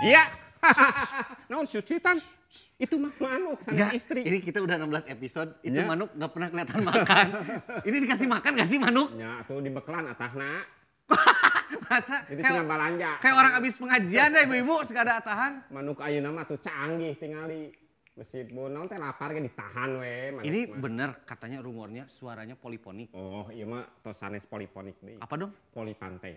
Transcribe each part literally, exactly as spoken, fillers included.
Iya. Naon cucitan? Itu mah manuk sama istri. Ini kita udah enam belas episode, itu ya. Manuk gak pernah kelihatan makan. Ini dikasih makan gak sih manuk? Ya, tuh dibeklan atahna. Masa? Itu cuma balanja. Kayak orang abis pengajian deh ibu-ibu, segala atahan. Manuk ayeuna mah tuh canggih tingali. Meskipun naon teh lapar ge ditahan we. Ini mah. Bener katanya rumornya suaranya poliponik. Oh, iya mah tos sanes poliponik deui. Apa dong? Polipanteng.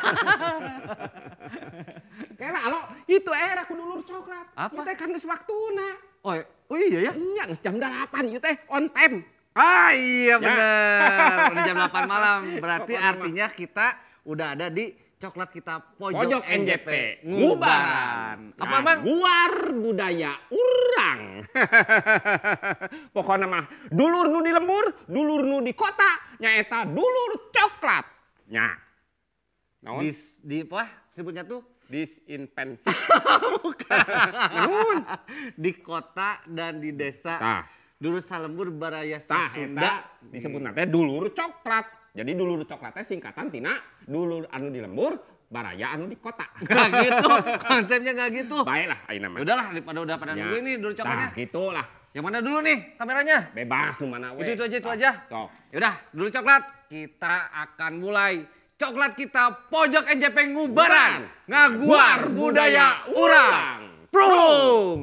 Kayaknya alo itu era kudu dulur coklat. Apa? Itu kan geus waktuna. Oh, oh iya ya? Nya geus jam delapan ieu teh on time. Ah iya bener. Ya. Udah jam delapan malam. Berarti artinya kita udah ada di Coklat Kita Pojok, Pojok N J P. Ngubaran. Apa bang? Guar budaya urang. Pokoknya mah dulur nu di lembur, dulur nu di kota, nyaeta dulur coklat. Nya. Naon? Di, di apa sebutnya tuh? Disinfensi. Bukan. Naon? Di kota dan di desa. Tah. Dulur salembur baraya Tah, Sunda. Disebut nanti dulur coklat. Jadi dulur coklatnya singkatan tina dulur anu di lembur, baraya anu di kota. Gak gitu, konsepnya gak gitu. Baiklah, ayo namanya. Udahlah, daripada udah pada nunggu ini dulur coklatnya. Nah, gitulah. Yang mana dulu nih kameranya? Bebas nu mana we. Itu, itu aja, itu aja. Sok. Yaudah, dulur coklat, kita akan mulai Coklat Kita Pojok N J P Ngubaran. Ngaguar budaya urang. Prung.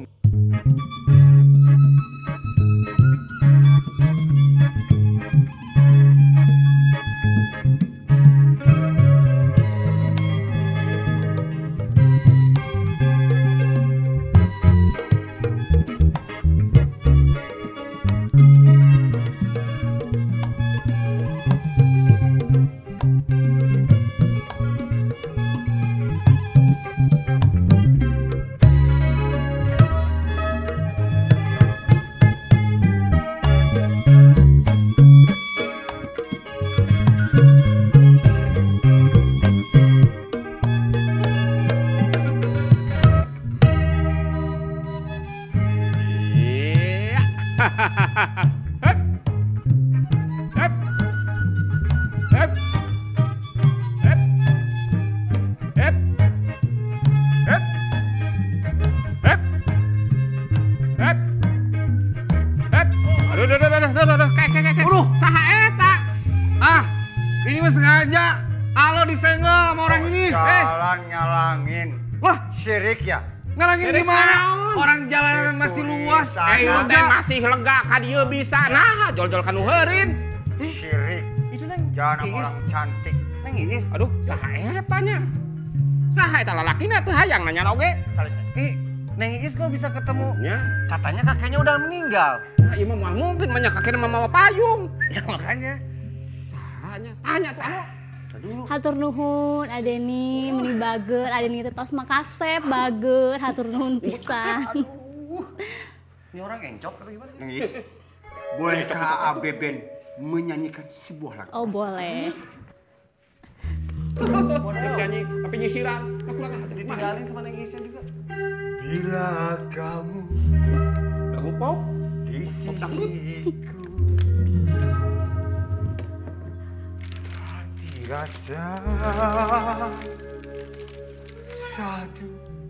Syirik ya? Ngalangin gimana? Orang jalanan masih luas. Eh, itu teh masih lega ka dieu bisa. Nah, jol-jol kanu heureun. Syirik. Itu Neng. Jangan orang cantik. Neng Iis. Aduh, saha eta nya? Saha eta lalakina teu hayang nanya oge. Ki, Neng Iis kok bisa ketemu? Ya. Katanya kakeknya udah meninggal. Nah, ieu mah mungkin banyak kakeknya mama payung. Ya makanya. Tanya, tanya tuh anu. Hatur nuhun Adeni meni bager Adeni teh tos makasep bager hatur nuhun pisan. Ini orang encok atau gimana? Nangis. Bolehkah Abeben menyanyikan sebuah lagu? Oh boleh. Nyanyi tapi nyisiran. Aku lagi hati ditinggalin sama Neng Isya juga. Bila kamu lagu pop di sisiku, rasa sadu.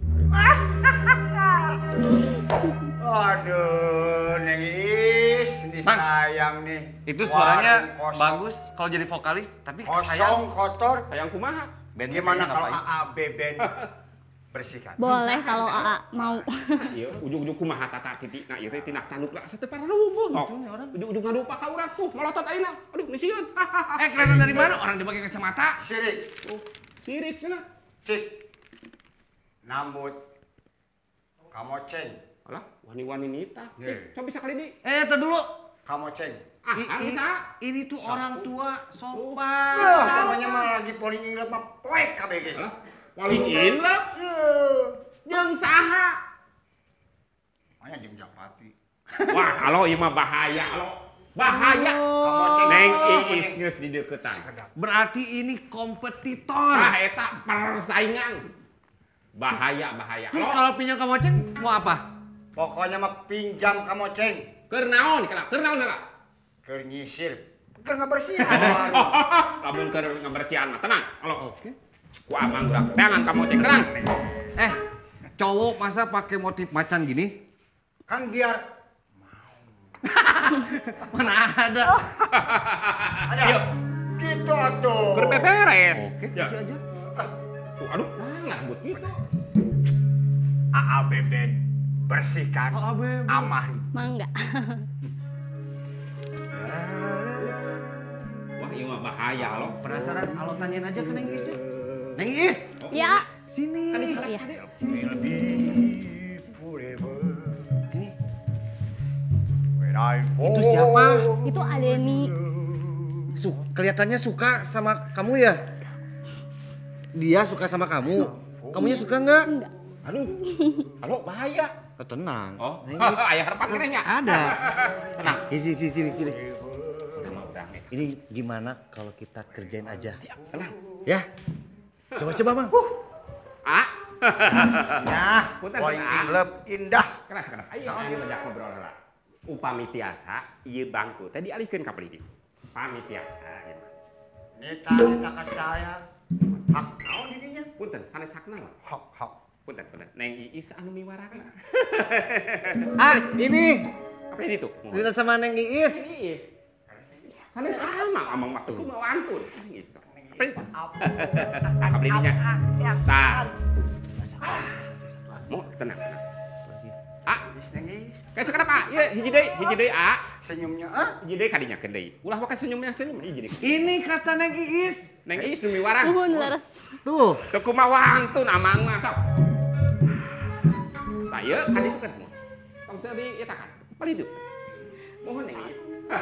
Aduh, Neng Is, ini Bang, sayang nih. Itu suaranya bagus kalau jadi vokalis, tapi kosong, sayang. kotor. sayang kumaha. Gimana kalau A A Beben bersihkan? Boleh kalau A A mau. Iya, ujung-ujung kumaha tata titik. Nah, ieu teh tinak tanduk lah sateu para lumbung. Ujung-ujung ngadupa ka urang tuh, melotot ayeuna. Aduh, nisieun. Eh, kelihatan dari mana? Orang dia pakai kacamata. Sirik. Oh, sirik cenah. Cik. Nambut. Kamoceng. Alah, wani-wani nita. Cik, coba bisa kali ini. Eh, tar dulu. Kamoceng. Ah, I- ah, ini, bisa. ini tuh Sapu. orang tua sopan. Wah, pokoknya mah lagi polling inget mah poek K B G. Alah, paling inlep. Jeung saha? Makanya jeung Japati. Wah, kalau ieu mah bahaya, lo. Bahaya. Kamoceng. Neng Iis geus di deuketan. Berarti ini kompetitor. Tah eta persaingan. Bahaya, bahaya. Terus Lo, kalau pinjam kamoceng mau apa? Pokoknya mah pinjam Kamoceng. keur naon kala? Keur naon kala? Keur nyisir. Keur ngabersihan. Lamun keur ngabersihan mah tenang. Alo. Oke. Ku amang gerak. Tangan kamu cek tenang. Eh, Cowok masa pakai motif macan gini? Kan biar Mana ada. ada gitu atuh. Berbeberes. Oke, Ya. kasih aja. Tuh, aduh, nah, ngarbut gitu. Aa Beben bersihkan Aa Beben. aman. Mangga. Wah, ini mah bahaya loh. Penasaran? Alo tanyain aja ke Neng Iis ya. Neng Iis, Ya. sini. Kan diserap Iya. tadi. Will be forever Ini. when I fall. Itu siapa? Itu Adeni. Su kelihatannya suka sama kamu ya? Dia suka sama kamu. Kamunya suka nggak? Enggak. Aduh, halo bahaya. Oh, tenang. Oh, Neng Iis. ayah harapan kiranya. Ada. Tenang. Sini, sini, sini, sini. Udah mah udah nih. Ini gimana kalau kita kerjain aja? Tenang. Ya? Coba-coba, Bang. Ah. Nah, Punten, paling punten. inlep indah. Keras keras. Ayo, ayo ngajak ngobrol lah. Upami tiasa, ieu bangku tadi alihkeun ka pelidi. Pami tiasa ieu mah. Nita nita ka saya. Hak naon didinya? Punten, sanes hakna mah. Hak hak. Punten, punten. Neng Iis anu miwarana. Ah, ini. Apa ini tuh? Dila sama Neng Iis. Neng Iis. Sanes ama amang mah tuh mau antun. Neng Iis tuh. Apa itu? Apa pelidinya? Tah. Mau tenang, tenang. Ah, Is nangis. kayak sekarang Pak, iya hiji deui, hiji deui ah. Senyumnya ah. Hiji deui kadinyakeun deui. Ulah pakai senyumnya senyum hiji deui. Ini kata Neng Iis. Neng Iis nu miwarang. Nuhun laras. Tuh. Teu kumaha wantun amang mah sok. Tah ieu kan itu kan. Tong saya dietakan. Paling itu. Mohon Neng Iis.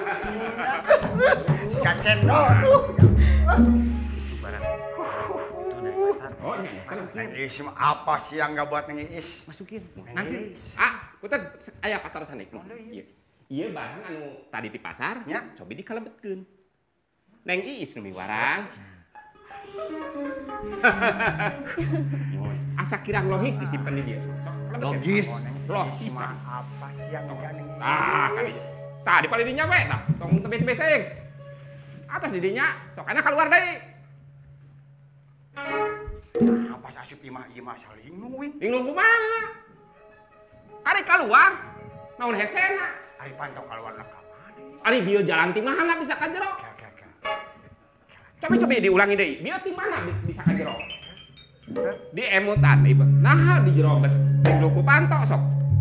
Si kacendol. Barang. Oh, ini kan. Neng Iis mah apa sih yang nggak buat Neng Iis? Masukin. Nanti. Ah, punten aya pacar sanik. Ieu. Ieu barang anu tadi di pasar, Ya. cobi dikalebetkeun. Neng Iis nu miwarang. Asa kirang logis disimpen di dia. Sok kalebetkeun. Logis. Logis. Mah apa sih yang nggak Neng Iis? Ah, kali. Tah di paledinya we tah. Tong tebet-tebet teuing. Atas di dinya, sok kana keluar deui. Ah, pas asup imah imah saling nungguin. Bingung kumaha? Kari keluar. Naon hesena? Ari pantau keluar nak kamane. Ari bieu jalan ti mana bisa ka jero? Kya kya kya. Coba coba diulangi deui. Bieu ti mana bi- bisa ka jero? Di emutan ieu. Nah, di jero bet. Teh lu ku pantok sok.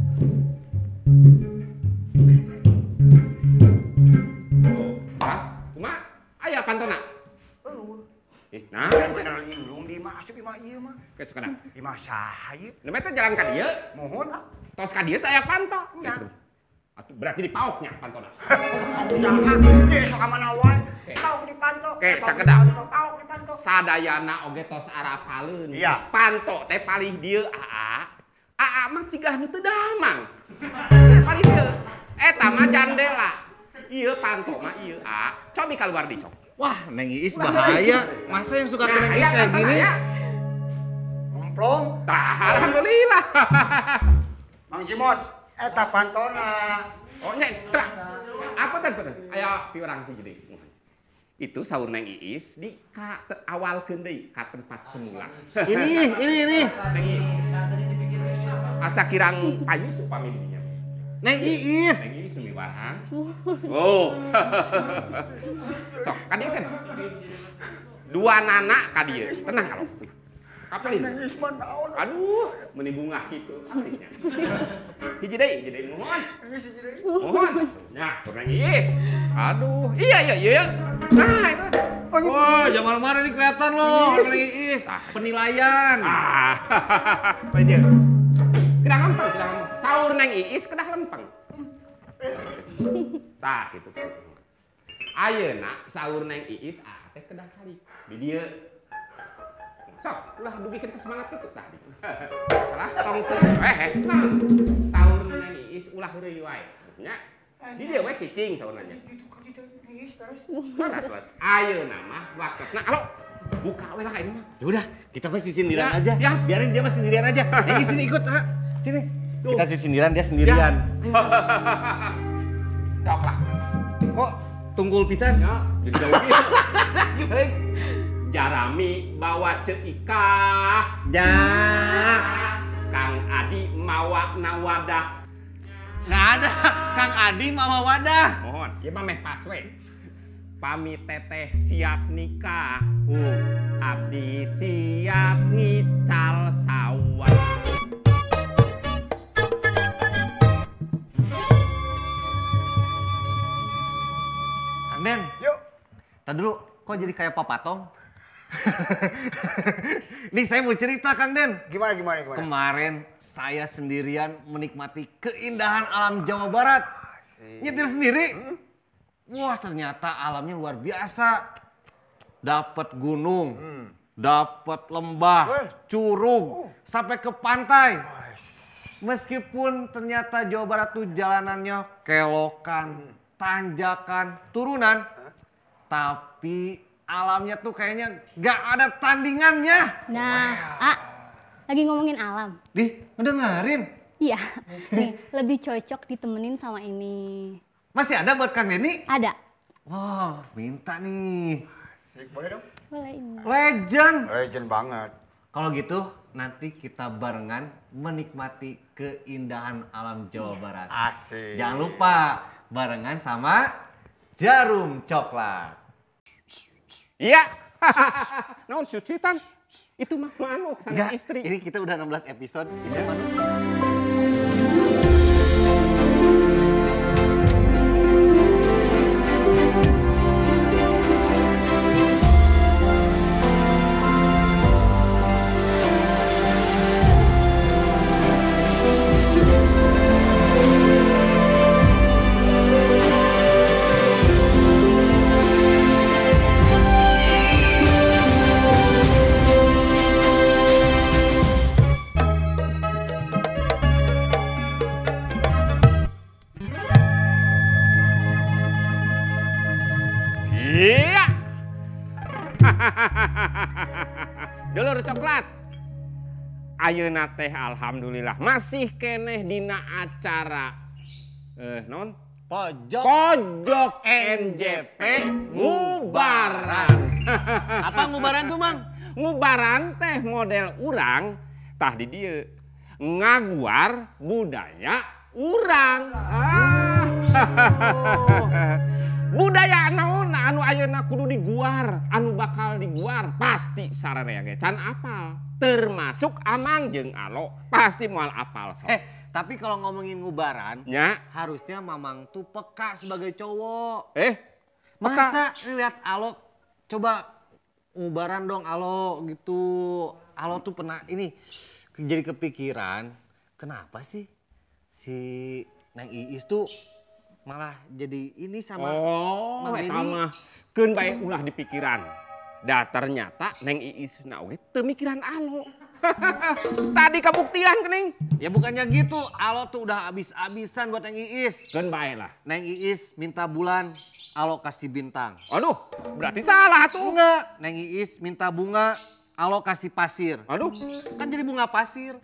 Oh, ah, kumaha? Aya pantona. Eueuh. Eh, nah, Bener lindung di imah asup imah ieu mah. geus kana. Imah saha ieu? Nu mah teh jalan ka dieu. Mohon ah. Tos ka dieu teh aya panto. Ya. Atuh berarti di paoknya pantona. Usaha. Ye sok mana wae. Pauk dipantau. Oke, Pauk sakedap. dipantau, Pauk dipantau. Sadayana oge tos arapaleun. Iya. Panto teh palih dieu aa. Aa mah cigah nu teu damang. Teh palih dieu. Eta mah jandela. Ieu panto mah ieu a. Cobi keluar di sok. Wah, Neng Iis bahaya. Masa yang suka ke Neng Iis kayak gini? Ngomplong. Tah, alhamdulillah. Mang Jimot, eta pantona. Oh nya, tra. Apa teh punten? Aya piurang hiji deui. Itu saur Neng Iis di ka te- awalkeun deui ka tempat semula. Ini, ini, ini. Neng Iis. Asa kirang payu supami di dinya. Neng Iis. Neng Iis nu miwarang. Oh. Sok, ka dieu kan. Dua nana ka dieu. Tenang kalau. Kapal ini. Neng Iis mah naon? Aduh, meni bunga kitu artinya. Hiji deui, hiji deui mohon. Neng Iis hiji deui. Mohon. Nya, sok Neng Iis. Aduh, iya iya iya. Nah, itu. Wah, zaman kemarin ini kelihatan loh, Neng Iis. Penilaian. Ah. Apa dia? Kedah lempeng, kedah lempeng. Saur Neng Iis kedah lempeng. Tah gitu. Ayeuna saur Neng Iis ah teh kedah calik. Di dieu. Sok, ulah dugikeun ke semangat kitu tah. Kelas tong se eh eh, nah. Saur Neng Iis ulah heureuy wae. Nya. Di dieu we cicing saurna nya. Itu kan itu Neng Iis terus. Paras wae. Ayeuna mah waktosna alo buka we lah ini mah. Ya udah, kita mah sindiran Ya, aja. siap. Biarin dia mah sendirian aja. Neng Iis sini ikut, ha. Sini. Tuh. Kita sindiran dia sendirian. Sok lah. Kok tunggul pisan? Ya, jadi jauh gitu. Baik. Jarami bawa ceikah. Ya. Kang Adi mawa nawadah. Nggak ada, Kang Adi mawa wadah. Mohon, ya mah meh pas we. Pami teteh siap nikah. Uh. Abdi siap ngical sawah. Kang Den, Yuk. tadi dulu kok jadi kayak papatong? Nih saya mau cerita Kang Den. Gimana, gimana, gimana? Kemarin saya sendirian menikmati keindahan alam Jawa Barat. Nyetir sendiri. Hmm? Wah ternyata alamnya luar biasa. Dapat gunung, Hmm. dapat lembah, Weh. curug, Oh. sampai ke pantai. Meskipun ternyata Jawa Barat tuh jalanannya kelokan, Hmm. tanjakan, turunan. Tapi alamnya tuh kayaknya gak ada tandingannya. Nah, A, lagi ngomongin alam. Dih, ngedengerin. Iya, nih lebih cocok ditemenin sama ini. Masih ada buat Kang Denny? Ada. Wah, minta nih. Asik, boleh dong? Boleh ini. Legend. Legend banget. Kalau gitu, nanti kita barengan menikmati keindahan alam Jawa Barat. Asik. Jangan lupa, barengan sama Jarum Coklat. Iya. Naon sucitan? Itu mah manuk sang Enggak, istri. ini kita udah enam belas episode. Ini apa? Iya. Dulur coklat. Ayeuna teh alhamdulillah masih keneh dina acara eh non Pojok. pojok N J P ngubaran. Apa ngubaran tuh, Mang? Ngubaran teh model urang tah di dieu ngaguar budaya urang. Ah. Budaya naon anu ayeuna kudu diguar, anu bakal diguar pasti sararea ge can apal. Termasuk Amang jeung Alo pasti moal apal sok. Eh, tapi kalau ngomongin ngubaran, Nya, harusnya Mamang tuh peka sebagai cowok. eh Masa lihat Alo, coba ngubaran dong Alo gitu. Alo tuh pernah ini jadi kepikiran, kenapa sih si Neng Iis tuh malah jadi ini sama oh, Mang eta Denny? mah keun bae ulah di pikiran. Da ternyata Neng Iis na oge teu mikiran Alo. Tadi kabuktian kening. Ya bukannya gitu, Alo tuh udah abis-abisan buat Neng Iis. Keun bae lah. Neng Iis minta bulan, Alo kasih bintang. Aduh, berarti salah tuh. Enggak, Neng Iis minta bunga, Alo kasih pasir. Aduh, Kan jadi bunga pasir.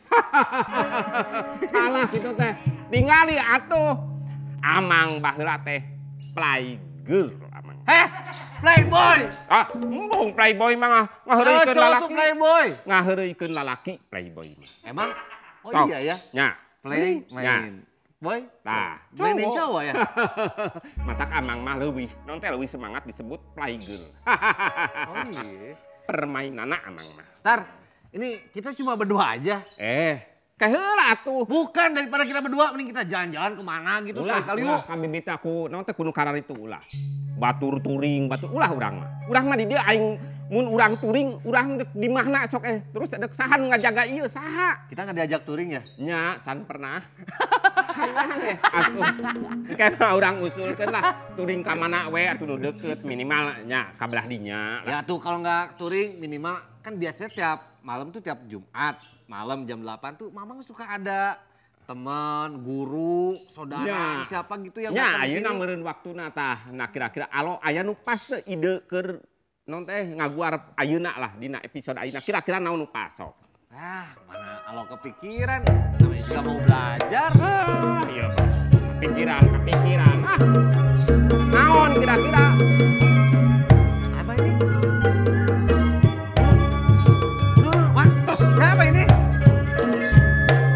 salah gitu teh. Tingali atuh. Amang baheula teh playgirl amang. Heh, playboy. Ah, embung playboy mah Kalau ngaheureuikeun cowok lalaki. tuh playboy. Ngaheureuikeun lalaki playboy mah. Emang? Oh Sok, iya ya, Nya. play Nya. main. Boy? Tah, Mainin cowok. cowok ya? Matak amang mah leuwih. Non teh leuwih semangat disebut playgirl. Oh iya. Permainana amang mah. Tar, ini kita cuma berdua aja. Eh, kaheula atuh. Bukan, daripada kita berdua, mending kita jalan-jalan kemana gitu Ulah, sekali-kali ulah, yuk. kami minta aku, naon teh kudu karar itu ulah. Batur turing, batur ulah urang mah. Urang mah di dieu aing mun urang turing, urang deuk di mahna sok eh terus deuk sahan ngajaga ieu saha? Kita nggak diajak touring ya? Nya can pernah. Hayang eh atuh. Kana urang usulkeun lah turing ka mana we atuh nu deukeut minimal nya ka belah dinya. Ya tuh kalau nggak touring minimal kan biasanya tiap malam tuh tiap Jumat malam jam delapan tuh Mamang suka ada teman, guru, saudara, Ya. siapa gitu yang Nya datang ke ayeuna sini. meureun waktuna tah. Nah kira-kira alo aya nu pas teh ide keur naon teh ngaguar ayeuna lah dina episode ayeuna kira-kira naon nu pas sok. Ah, mana kalau kepikiran, namanya juga mau belajar. Ah, iya. Kepikiran, kepikiran. Ah. Naon kira-kira? Apa ini? Aduh, wah, siapa ini?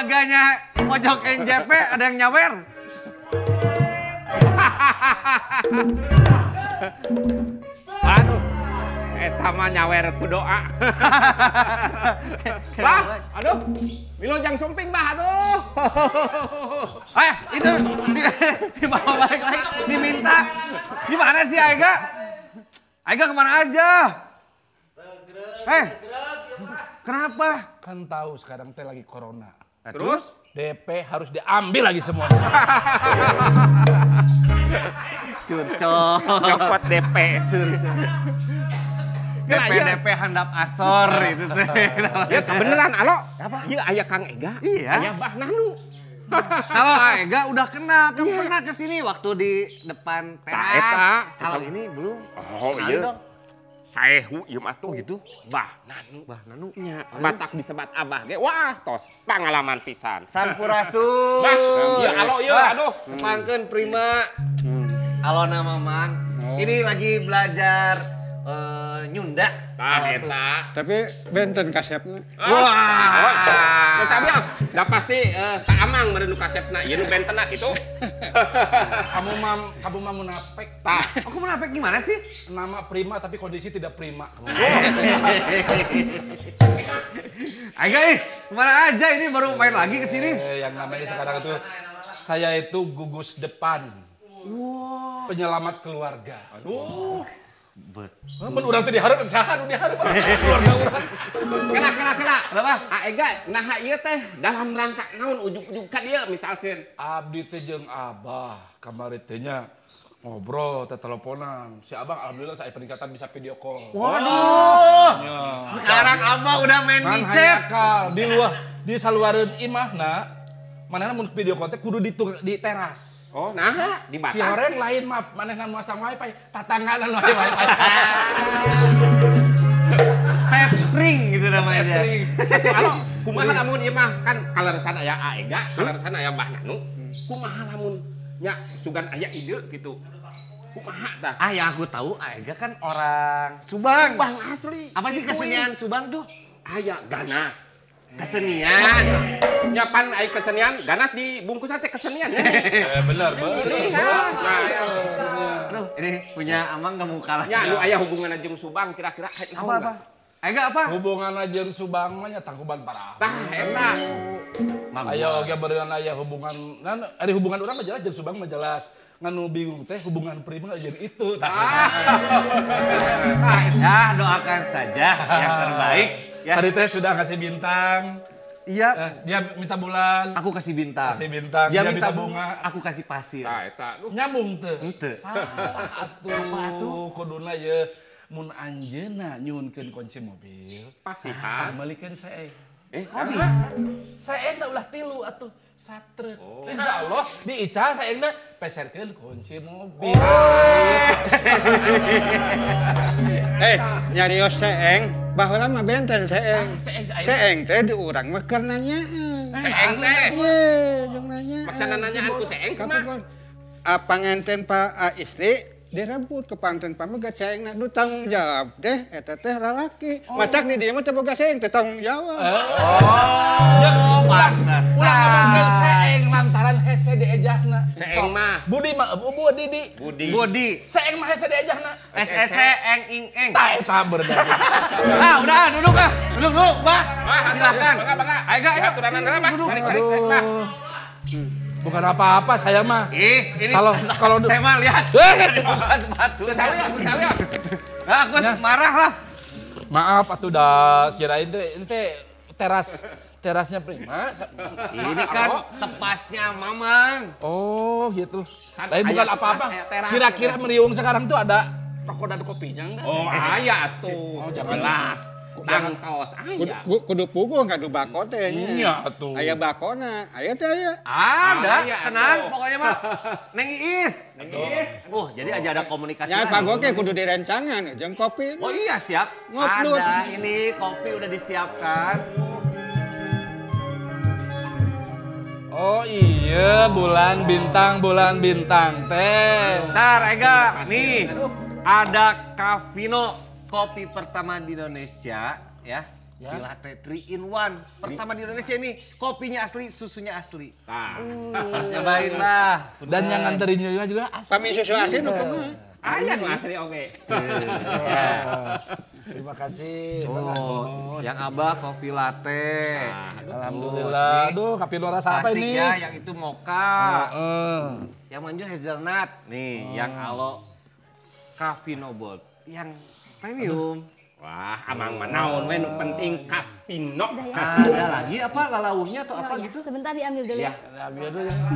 tetangganya pojok N J P ada yang nyawer. Aduh, eta mah nyawer ku doa. Bah, aduh, Wilujeng Sumping bah, aduh. Eh, itu di- dibawa balik lagi, diminta. Gimana sih Aiga? Aiga kemana aja? Eh, kenapa? Kan tahu sekarang teh lagi corona. Terus? D P harus diambil lagi semuanya. Curcol. Copot D P. D P D P handap asor itu teh. Ya kebeneran, alo. Apa? Iya, aya Kang Ega. Iya. Aya Mbah Nanu. Kalau Aiga udah kenal, kan pernah kesini waktu di depan Tah, teras. eta. Kalau ini belum. Oh Kenalin iya. dong. Saehu ieu mah tuh. Oh, gitu? Mbah Nanu. Bah Nanu. Nya, batak disebat Abah ge. Wah, tos pangalaman pisan. Sampurasun. Bah, iya alo ieu, Bah, aduh. Tepangkeun prima. Halo nama Mang. Ini lagi belajar eh, nyunda. Tah eta. Tapi benten kasepna. Wah. Geus sabios, da pasti eh, Kak Amang meureun nu kasepna, ieu nu bentenna kitu. Kamu mam, kamu mam munafik. Tah, Aku munafik gimana sih? Nama prima tapi kondisi tidak prima. Aiga ih, kemana aja ini baru main lagi ke sini. Eh, yang namanya sekarang itu saya itu gugus depan. Penyelamat keluarga. Aduh. Men urang teh dihareup saha nu dihareup keluarga urang. kena kena kena. Kenapa? Ah Ega, nah ieu teh dalam rangka naon ujug-ujug ka dieu misalkeun. Abdi teh jeung Abah kamari teh nya ngobrol teh teleponan. Si Abang alhamdulillah saya peningkatan bisa video call. Waduh. Nya. Sekarang Abang udah main Kan micet. hayakal di luar di saluareun imahna manehna mun video call teh kudu di, di teras. Oh, nah di Si batas. horeng lain mah manehna masang wifi, tatangganan wae wifi. Pepring gitu namanya. Catering. Halo, kumaha lamun ieu mah kan kaleresan aya A Ega, kaleresan aya Mbah Nanu. Kumaha lamun nya sugan aya ide gitu. Kumaha tah? Ah yang aku tahu Aiga kan orang Subang. Bang asli. Apa sih kesenian Subang tuh? Aya ganas. Kesenian. Nyapan aya kesenian, ganas dibungkus teh kesenian ya. Eh bener, Ini bener. Aduh, ini punya Amang gak mau kalah. Ya, nu aya hubunganna jeung Subang kira-kira Apa apa? Aiga apa? Hubungan jeung Subang mah nya tangkuban parah. Tah eta. Ayo ge beureun aya hubungan, kan ada hubungan urang mah jelas jeung Subang mah jelas. Nganu bingung teh hubungan prima jeung itu. Tah. Ya doakan saja yang terbaik. Ya. Tadi teh sudah kasih bintang. Iya. Eh, dia minta bulan. Aku kasih bintang. Kasih bintang, Dia, dia minta minta bunga. bunga. Aku kasih pasir. Tah eta. Nyambung teu. Henteu. Salah atuh. Kuduna ye mun anjeunna nyuhunkeun kunci mobil. Pasihan. Malikeun sae. Eh, Saengna ulah tilu atuh. Satre. Insyaallah di Ica saengna peserkeun kunci mobil. Eh, nyarios seeng, baheula mah benten seeng. Saeng aya. Seeng teh di urang mah keur nanyaan. Seeng teh. Ye, jeung nanyaan. Maksana nanyaan ku seeng Tapi kumaha? kan apa ngenten pa ah, istri direbut ke panten pamegat seeng na nu tanggung jawab deh eta teh lalaki. Matak di dieu mah teh boga seeng teh tanggung jawab. Oh, pantesan. Ulah ngomongkeun saeng lantaran hese diejahna. Seeng mah Budi mah eueuh Didi. Budi. Budi. Saeng mah hese diejahna. S S C eng ing eng. Tah eta berdaya. Ah, udah duduk ah. Duduk dulu, Mbak. Silakan. Bangga, bangga. Aiga, ayo. Aturanan heula, Mbah. Duduk. Balik, balik, balik, Mbah. Bukan apa-apa saya mah. Ih, ini Kalau kalau saya mah lihat. Eh, Bukan sepatu. Geus salia, geus salia. Nah, aku marah lah. maaf atuh dah kirain teh ente teras terasnya prima. Ini kan tepasnya Mamang. Oh gitu. Kan Tapi bukan aya apa-apa. teras, teras. Kira-kira Meriung sekarang tuh ada toko dan kopinya enggak? Oh, aya atuh. Oh, jangan. Jelas. Tangtos Kudu, aya. ku- kudu puguh ngadu bako teh nya. Iya atuh. Aya bakona, aya teh aya. Ada, iya, tenang atuh. pokoknya mah. Neng Iis. Oh, jadi aja ada komunikasi. Ya lagi. pago ge kudu direncangan jeung kopi. Oh iya siap. Ngoplut. Ada ini kopi udah disiapkan. Oh iya, bulan bintang, bulan bintang teh. Ntar Ega, nih ada Cavino kopi pertama di Indonesia ya. Kopi latte three in one. Pertama di Indonesia ini, kopinya asli, susunya asli. Nah, Harus nyobain lah. Dan yang nganterin juga asli. Kami susu asin nu kumaha? aya nu asli oge. Terima kasih. Oh, yang abah kopi latte. Alhamdulillah. Aduh, kopi luar rasa apa Klasik ini? ya, yang itu mocha. Heeh. Yang manjur hazelnut. Nih, yang alo Cafino Bold. Yang premium. Wah, amang mah naon we nu penting Cafino. Ada lagi apa lalauhnya atau apa Oh, ya. gitu? Sebentar diambil dulu ya. Ambil dulu ya.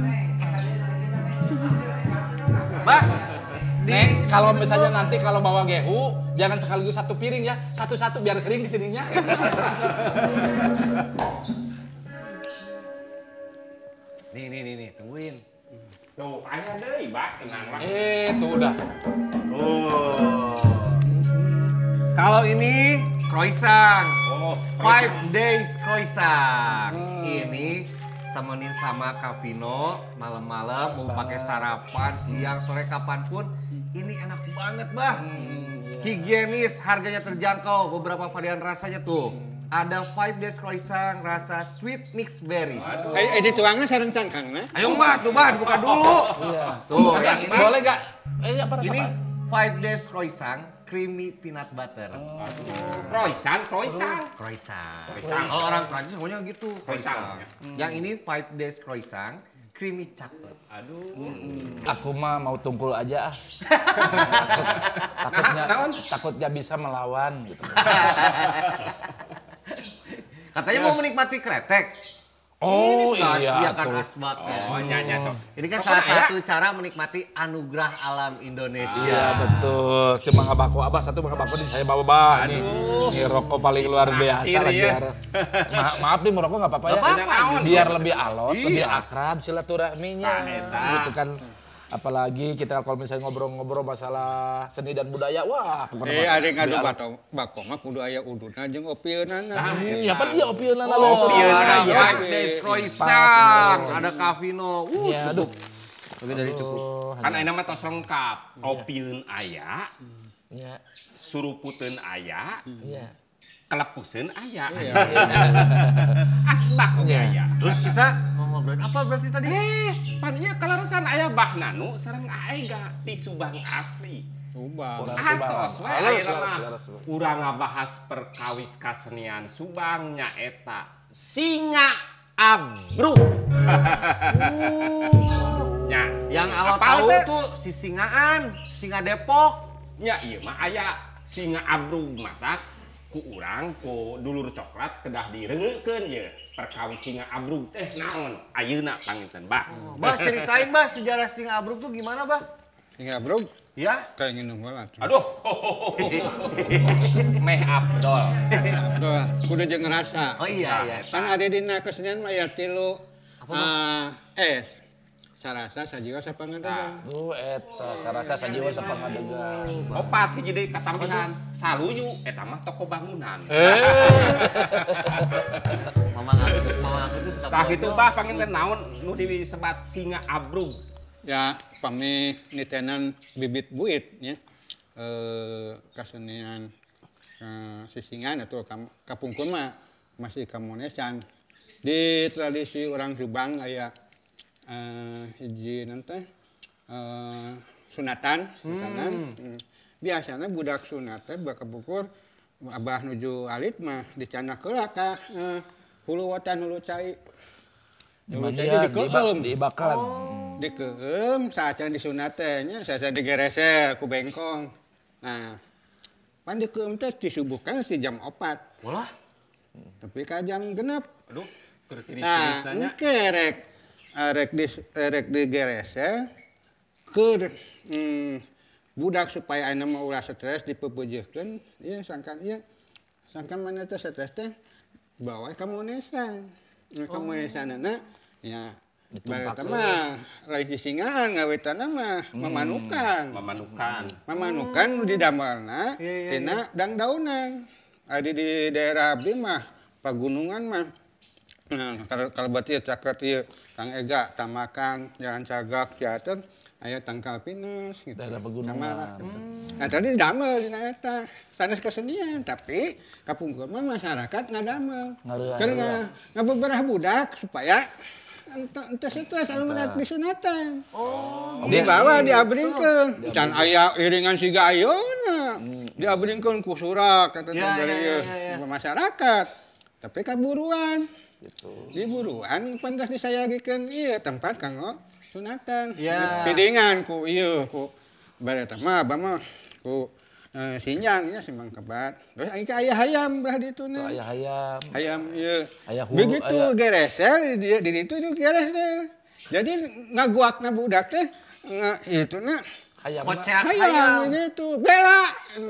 Mbak, Neng, kalau misalnya nanti kalau bawa gehu, jangan sekaligus satu piring ya. Satu-satu biar sering kesininya. nih nih nih nih, tungguin. Tuh, aya deui, Bah, tenang lah. Eh, tuh udah. Oh. Kalau ini croissant. Oh, Five days croissant. Ini temenin sama Cafino malam-malam mau pakai sarapan siang sore kapanpun. Ini enak banget, Bah. Higienis, harganya terjangkau, beberapa varian rasanya tuh. Ada five days croissant rasa sweet mixed berries. Eh, eh dituangna sareng cangkangna. Ayo Mbak, tuh Mbak, dibuka dulu. Tuh, yang ini Boleh gak? Eh, apa rasa ini apa? five days croissant creamy peanut butter. Croissant, croissant. Croissant. Croissant. Kalau orang Prancis semuanya gitu, Croissant. croissant. Yang ini five days croissant creamy chocolate. Aku mah mau tungkul aja ah. Takutnya, takutnya bisa melawan gitu. Katanya mau menikmati kretek. Oh Ini sudah iya kan tuh. asbak. Oh, nyanyi cok. Ini kan Rokok salah aya? satu cara menikmati anugerah alam Indonesia. Iya betul. Cuma nggak baku abah satu nggak baku nih saya bawa bah nih. Ini rokok paling luar biasa Naktir, lagi. ya. Har- Ma- maaf nih merokok nggak apa-apa ya. Nggak apa-apa, Biar lebih alot, Iya. lebih akrab silaturahminya. Nah, eta. Gitu kan. Apalagi kita kalau misalnya ngobrol-ngobrol masalah seni dan budaya, wah. pokoknya Eh mah ada ngadu lebih alot. bato bako mah kudu aya uduna jeung opieunana. Iya, apa dia opieunana Oh, lo? ada iya. five days croissant, ada Cafino. Uh, Iya, aduh. lebih dari cukup. Oh, Kan ayeuna mah tos lengkap. Opieun aya, Iya, suruputeun aya, iya. kelepuseun aya. Asbak oge Iya. aya. Terus kita mau ngobrolin apa berarti tadi? Eh, pan ieu kalaresan aya bahna nu sareng aega ti Subang asli. Ubah. Atos we Halus, ayeuna halus, mah halus. urang ngabahas perkawis kasenian Subang nyaeta Singa Abruk. Nya, Yang alo apal tahu teh? tuh si Singaan, Singa Depok. nya ieu mah aya Singa Abruk matak ku urang ku dulur coklat kedah direungeukeun ye perkawis Singa Abruk teh naon ayeuna panginten Bah. Bah, ceritain Bah sejarah Singa Abruk tuh gimana Bah? Singa bro, Ya? kayak nginu heula. Aduh. Meh Abdol. Aduh, kudu jeung ngerasa. Oh iya iya. Kan ada dina kesenian mah aya tilu eh es. Sarasa sajiwa sapangadegan. Duh, eta sarasa sajiwa sapangadegan. Opat hiji deui katampihan saluyu eta mah toko bangunan. Eh, Mama aku, mama aku tuh suka Tah foto. kitu Bah panginten naon nu disebat Singa Abruk. Ya pami nitenan bibit buit nya. Eh kesenian eh, sisingan atau kam, kapungkur mah masih kamonesan. Di tradisi orang Subang aya eh hiji nanti eh sunatan, sunatan. Hmm. Biasanya budak sunat teh bakapungkur abah nuju alit mah dicanak heula ka eh, hulu watan hulu cai. Hulu cai dia dikeum. diibakan. Dikeum saacana disunat teh nya saacana digeresel ku bengkong. Nah, pan dikeum teh disubuhkan si jam opat. Walah. Tapi ka jam genep. Aduh, keur Nah, tiris-tirisnya. engke rek eh, rek di rek digeresel keur hmm, budak supaya ayeuna mah ulah stres dipepeujeukkeun ieu sangkan ieu sangkan mana teh stres teh bawa kamonesan. Nah, kamonesanana ya Bareta mah lain sisingaan ngawetanna mah memanukan. Memanukan. Memanukan nu didamelna tina dangdaunan. Adi di daerah abdi mah pagunungan mah. Nah, kalau kalau berarti cakrat ieu Kang Ega Tamakan Jalan Cagak Ciater aya tangkal pinus gitu. Daerah pegunungan. Samara. Nah tadi damel dina eta. Sanes kesenian tapi kapungkur mah masyarakat ngadamel. Ngareua. Keur ngabeberah budak supaya ente stres anu menak disunatan. Oh. Dibawa diabringkeun. Can aya iringan siga ayeuna. Diabringkeun ku surak kata dari masyarakat. Tapi kaburuan. Gitu. Di buruan pantas disayagikeun ieu tempat kanggo sunatan. Ya. Pidingan ku ieu ku bareta mah abah mah ku uh, sinjang nya simbang kebat. Terus aing aya hayam belah ditu na. Aya hayam. Hayam ieu. Aya hulu, Begitu aya. geresel di di ditu itu geresel. Jadi ngaguakna budak teh itu na Hayam. Kocek hayam gitu bela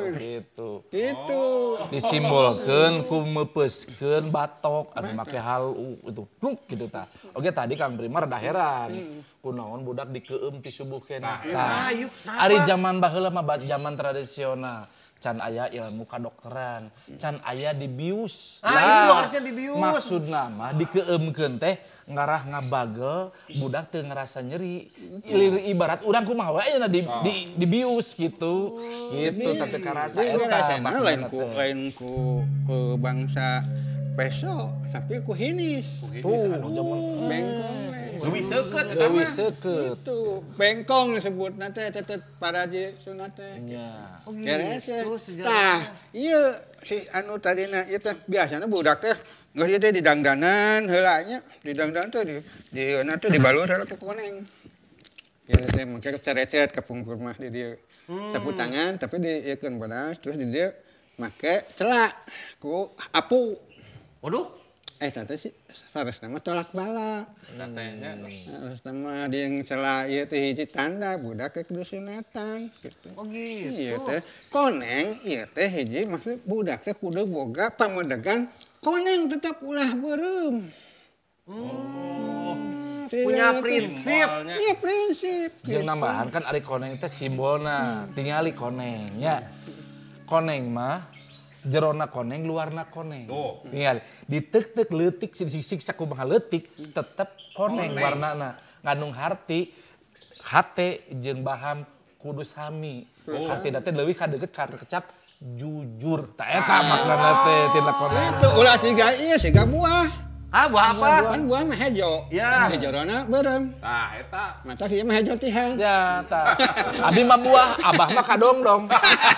Gitu. gitu. Disimbolkeun ku meupeskeun batok anu make halu itu pluk gitu tah. Oke tadi Kang Primar rada heran. Kunaon budak dikeueum ti subuh keneh. Tah. Ari zaman baheula mah zaman tradisional. Can aya ilmu kadokteran, can aya dibius. Ah, itu harusnya dibius. Maksudna mah dikeueumkeun teh ngarah ngabagel budak teu ngerasa nyeri. Ilir ibarat urang kumaha wae ayeuna di, di dibius gitu. Gitu tapi karasa Dia eta rasana maknana lain ku teh. lain ku eh, bangsa peso tapi ku hinis. Tuh, anu zaman Bengkong we. Leuwih seukeut eta Dewi mah. seukeut. Itu bengkong disebutna teh tetep paraji sunat teh. Nya. Gerese. Terus sejarah. Tah, ieu si anu tadina ieu teh biasana budak teh geus ieu teh didangdanan heula nya, didangdanan teh di di euna teh dibalur heula ku koneng. Ieu teh make cerecet kapungkur mah di dieu. Sapu tangan tapi dieukeun beras terus di dieu make celak ku apu. Waduh. Eh tante sih saresna mah tolak bala. Katanya. Saresna mah di yang celak ieu teh hiji tanda budak ke kudu sunatan gitu. Oh gitu. Iya teh koneng iya teh hiji maksud budak teh kudu boga pamedegan koneng tetap ulah beureum. Tidak Punya teh- prinsip. Iya prinsip. Jeung nambahan kan ari koneng teh simbolna, tingali koneng nya. Koneng mah jerona koneng luarna koneng. Tuh. Ningali diteuk-teuk leutik siksa kumaha leutik tetep koneng warnana. Ngandung harti hate jeung baham kudu sami. Hartina teh leuwih kadeukeut karena kecap jujur. Tah eta maknana teh tina koneng. Itu ulah tiga iya siga buah. Ah, buah apa? Kan buah mah hejo. Ya. Hejorona beureum. Tah eta. Mata ieu mah hejo tihang. Ya, tah. Abi mah buah, abah mah kadong dong.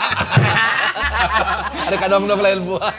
Ada kadong dong lain buah.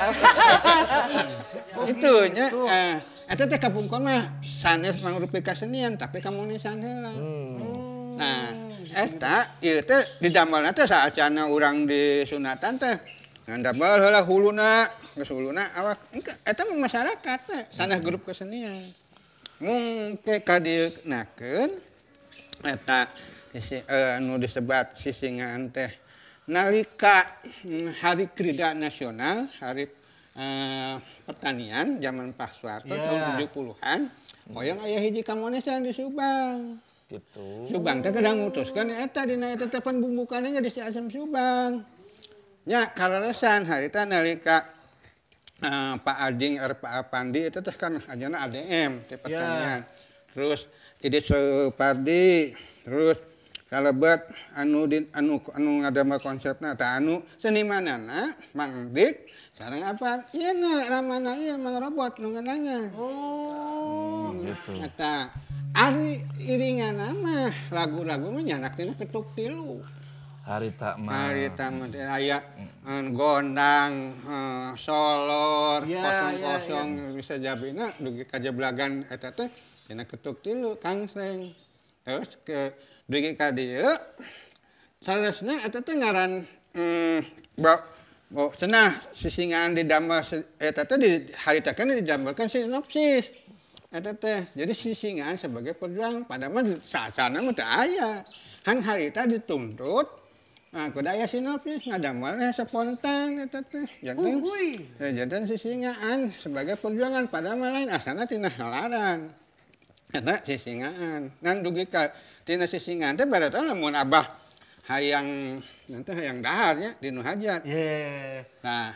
Itu nya eh eta teh kapungkur mah sanes mangrupi kasenian tapi kamunisan heula. Nah, eta ieu teh didamelna teh saacana urang di sunatan teh. Ngandamel heula huluna, geus huluna awak engke eta mah masyarakat teh sanes grup kesenian. Mung ke kadieuknakeun eta isi eh, anu disebat sisingaan teh nalika mm, Hari Krida Nasional, Hari eh, Pertanian zaman Pak Soeharto Yeah. tahun tujuh puluhan, hoyong aya hiji kamonesan di Subang. Gitu. Subang teh kadang ngutuskeun eta dina eta telepon bumbukanna di Asam Subang. Nya kaleresan harita nalika uh, Pak Ading R Pak Apandi itu teh kan ajana A D M teh pertanian. Terus Idit Supardi, terus kalebet anu din, anu anu ngadamel konsepna tah anu senimanana Mang Dik sareng apa? Ieu na ramana ieu Mang Robot nu ngeunangan. Oh. Gitu. Eta ari iringan mah lagu-lagu mah nyanak tina ketuk tilu. Harita mah. Harita mah teh aya eh, gondang, eh, solor, Ya, kosong-kosong bisa jabina dugi kajeblagan eta teh tina ketuk tilu kangseng. Terus ke dugi ka dieu salesna eta teh ngaran mm, ba Bo, cenah sisingaan didamel se- eta teh di haritakeun didamelkeun sinopsis. Eta teh jadi sisingaan sebagai perjuangan padahal mah saacana mah teu aya. Han harita dituntut nah kudu aya sinopsis ngadamel spontan eta teh. Janten Uhuy. ya janten sisingaan sebagai perjuangan padahal mah lain asana tina halaran. Eta sisingaan. Ngan dugi ka tina sisingaan teh barata lamun abah hayang nanti hayang daharnya di nu hajat. Yeah. Nah,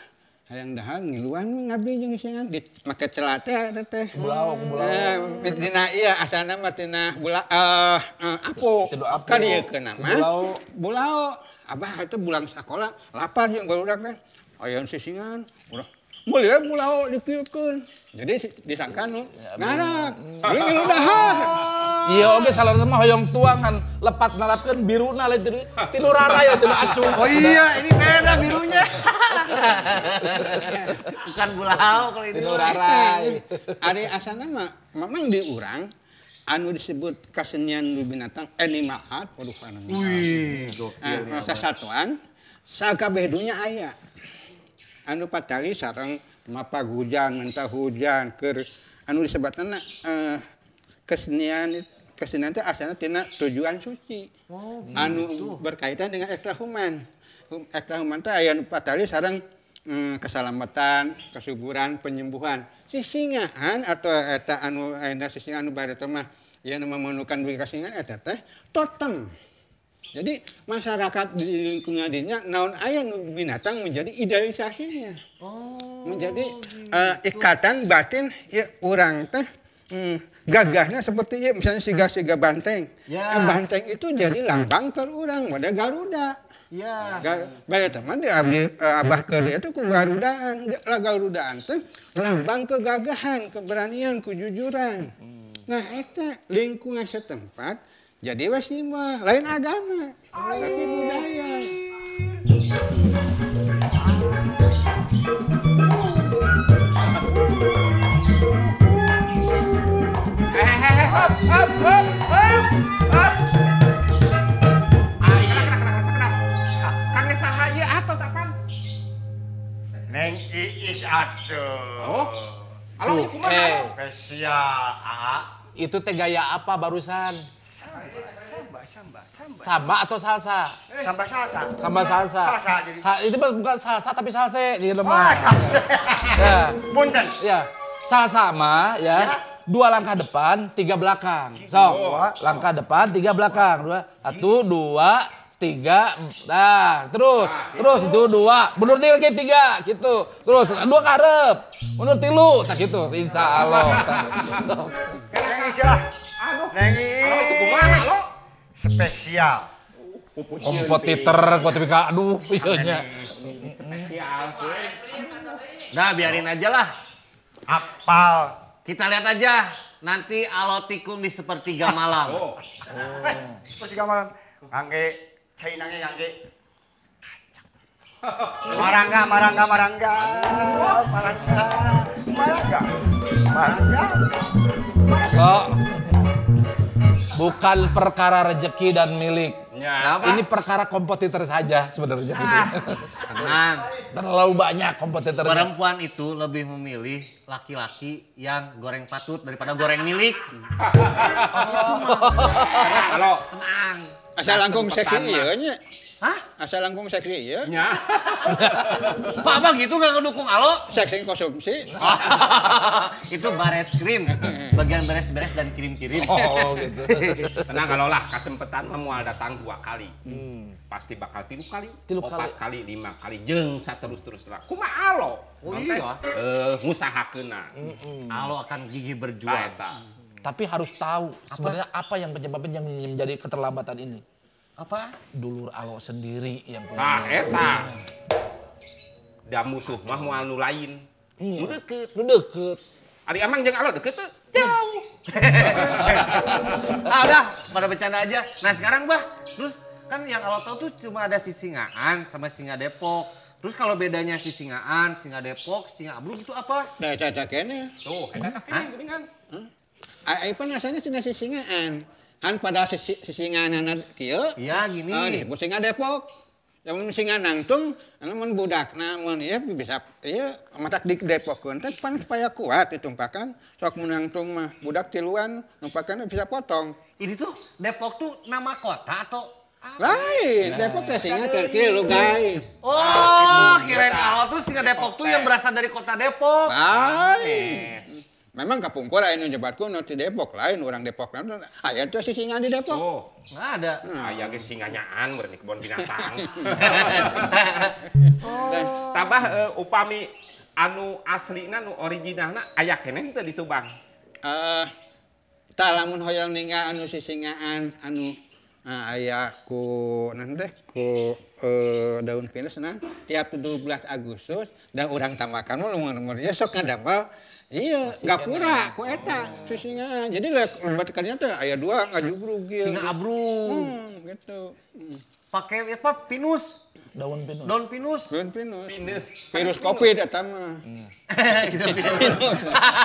hayang dahar ngiluan ngabdi jeung siangan di make celah teh eta teh. Bulau, bulau. Eh, tina ieu asalna mah tina bula eh apo. Ka dieu keuna mah. Bulau. Bulau. Abah itu bulang sekolah lapar jeung barudak teh. Aya sisingan, urang mulia bulau dipieulkeun. Jadi disangka nu ngarak. Ieu ngilu dahar. Iya oke salah mah hoyong tuangan lepat narapkeun biruna lain tilu tilu rara ya tilu acung. Oh iya, ini beda birunya. Bukan bulau kalau ini. Tilu rarai. Ari asalna mah memang di urang anu disebut kasenian binatang animal art waduh kana. Wih, Nah, sasatuan sakabeh dunya aya. Anu patali sareng mapag hujan, mentah hujan keur anu disebutna eh, kesenian kesenian teh asalna tina tujuan suci. Oh, anu berkaitan dengan ekstra human. Hum, ekstra human teh aya anu patali sareng eh, keselamatan, kesuburan, penyembuhan. Sisingaan atau eta anu aya sisingaan anu bareto mah yang memenuhkan duit kasingan eta teh totem. Jadi masyarakat di lingkungan dinya naon aya nu binatang menjadi idealisasinya. Oh. Menjadi uh, ikatan batin ya urang teh hmm, gagahnya seperti ya misalnya siga-siga banteng. Ya. Eh, banteng itu jadi lambang ke urang model Garuda. Ya. Bade teman di abdi uh, abah keur itu ku Garudaan. Lah Garudaan teh lambang kegagahan, keberanian, kejujuran. Hmm. Nah eta lingkungan setempat jadi wasimah, lain agama, tapi budaya. Hehehe, hop, hop, hop, hop, hop. Ah, iya, kenapa, kenapa, kenapa? Kang saha ieu atos apaan? Neng Iis atuh. Oh, halo, Tuh, ieu kumaha? eh. Spesial, Aa. Itu teh gaya apa barusan? Samba, samba, samba. Samba atau salsa? Samba salsa. Samba salsa. Salsa jadi. Sa itu bukan salsa tapi salse di Oh, lemah. salsa. Ya. Punten. Ya. Salsa mah ya. Dua langkah depan, tiga belakang. Sok. Langkah depan, tiga belakang. Dua, satu, dua, tiga. Nah, terus. Terus itu dua. Mundur tiga lagi tiga gitu. Terus dua karep. Mundur tilu. Tak gitu. Insya Allah. Neng Iis lah. Aduh, Neng halo, itu kumaha, Iis. halo? Spesial. Kompetitor, kompetitor. Aduh, iya. Spesial. Nah, biarin aja lah. Apal. Kita lihat aja nanti alotikum di sepertiga malam. Oh, Seperti malam. Ngangge, cai nange ngangge. Marangga, marangga, marangga. Marangga, marangga. Marangga. Kok bukan perkara rezeki dan milik. ya. Ini perkara kompetitor saja sebenarnya. Tenang. Terlalu banyak kompetitornya. Perempuan itu lebih memilih laki-laki yang goreng patut daripada goreng milik. Halo. Tenang. Asal langkung seksi ieu nya. Hah? Asal langkung seksi ieu. Ya. Pak Abang gitu gak ngedukung alo? Seksi konsumsi. Itu bares krim. Bagian beres-beres dan kirim-kirim. Oh gitu. Tenang kalau lah kesempatan mah moal datang dua kali. Pasti bakal tilu kali, Tilu opat kali, lima kali, jeung saterus-terus lah. Kumaha alo? Oh iya. Eh, ngusahakeunna. Alo akan gigih Nah, berjuang. eta. Tapi harus tahu sebenarnya apa yang penyebabnya yang menjadi keterlambatan ini. Apa? Dulur Alo sendiri yang punya. Ah, eta. Da musuh mah moal nu lain. Iya. Nu deukeut. Lu deket. Ari Amang jeung Alo deukeut teu? Jauh. Ah udah, pada bercanda aja. Nah sekarang bah, terus kan yang Alo tahu tuh cuma ada Sisingaan sama Singa Depok. Terus kalau bedanya Sisingaan, Singa Depok, Singa Ablung itu apa? Nah, caca kene. Tuh, eta teh kene geuningan. Ai pun asalnya cenah sisingaan. Han pada sisi, sisinganan kieu. Iya gini. Oh, di Singa Depok. Yang singa nangtung, anu mun budakna mun ieu bisa ieu matak di Depokkeun teh pan supaya kuat ditumpakan. Sok mun nangtung mah budak tiluan numpakan bisa potong. Ini tuh Depok tuh nama kota atau? Lain, Depok teh singa keur lu guys. Oh, kirain Alo tuh Singa Depok tuh yang berasal dari kota Depok. Lain. memang kapungkur aya nu nyebatkeun nu di Depok lain orang Depok lain aya teh sisingan di Depok. Oh, Nggak ada. aya ge singanyaan berarti kebon binatang. Tabah eh, upami anu aslina nu originalna aya keneh teu di Subang. Eh tah lamun hoyong ninggal anu sisingaan anu uh, aya ku naon teh ku uh, daun pinus nah tiap tujuh belas Agustus dan urang tamakan mah lumur-lumur ya sok ngadamel iya gapura ku eta sisingaan. Jadi lek batekannya teh aya dua ngajugrug ieu. Singa abrung. Hmm, gitu. Hmm. Pakai apa? Pinus. Daun pinus. Daun pinus. Daun pinus. Pinus. Virus Covid eta mah. Kita pinus.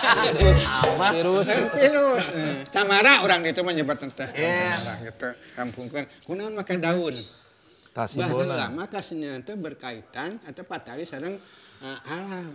Apa? Virus. Pinus. Camara orang itu menyebut teh. Iya. Camara gitu. Kampungkeun kunaon make daun. Kasih Baheula bola. mah kasihnya teh berkaitan atau patari sareng uh, alam.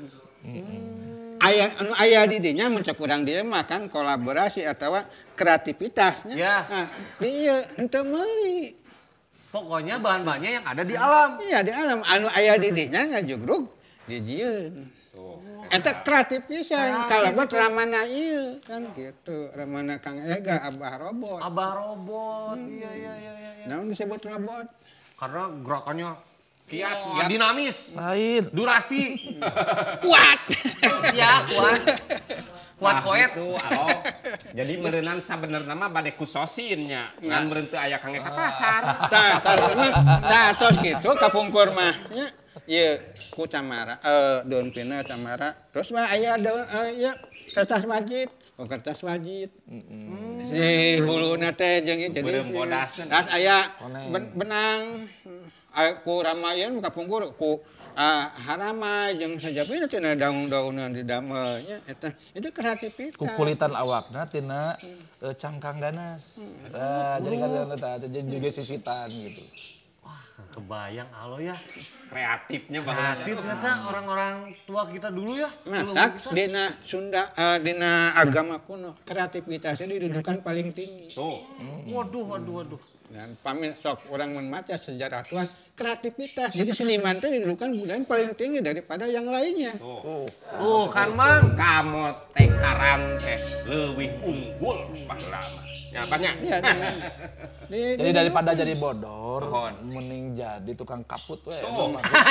Hmm. Aya anu aya di dinya mun cek urang dieu mah kan kolaborasi atawa kreativitasnya. Ya. Nah, dieu henteu meuli. Pokoknya bahan-bahannya yang ada di alam. Iya di alam anu aya di dinya ngajugrug di dieun. Eta kreatif pisan kalebet ramana ieu kan gitu. Ramana Kang Ega Abah Robot. Abah robot. Iya iya iya iya. Naon disebut robot? Karena gerakannya Kiat, oh, kiat. dinamis. Lain. Durasi. Kuat. Ya, kuat. Kuat Nah, koet. gitu, alo. Jadi meureunan sabenerna mah bade kusosin nya. Ngan meureun teu aya kangge ka pasar. Tah, tah cenah satos kitu kapungkur mah nya. Ieu ku Camara eh daun pina Camara. Terus mah aya daun eh, ieu kertas wajib. Oh kertas wajib. Heeh. Si huluna teh jeung ieu jadi. Beureum bodas. Tas aya ben- benang. Ku Ramayan kapungkur ku uh, harama jeung sajabina cenah daun-daunan di damelnya eta itu kreativitas. Kukulitan awakna tina eh, cangkang ganas. Nah, jadi kan eta jadi juga sisitan gitu. Wah, kebayang alo ya. Kreatifnya bahwa Kreatif ternyata orang-orang tua kita dulu ya. Masak dina Sunda uh, dina agama kuno kreativitasnya didudukan paling tinggi. tuh. Waduh, waduh, waduh. Dan pamit sok orang membaca sejarah Tuhan kreativitas. Jadi seniman itu didudukan budaya paling tinggi daripada yang lainnya. Tuh. Tuh kan Mang. Kamu teh karang teh leuwih unggul baheula mah. Nya apanya? Iya, di, di, Jadi daripada jadi bodor, Pohon. mending jadi tukang kaput we. Tuh.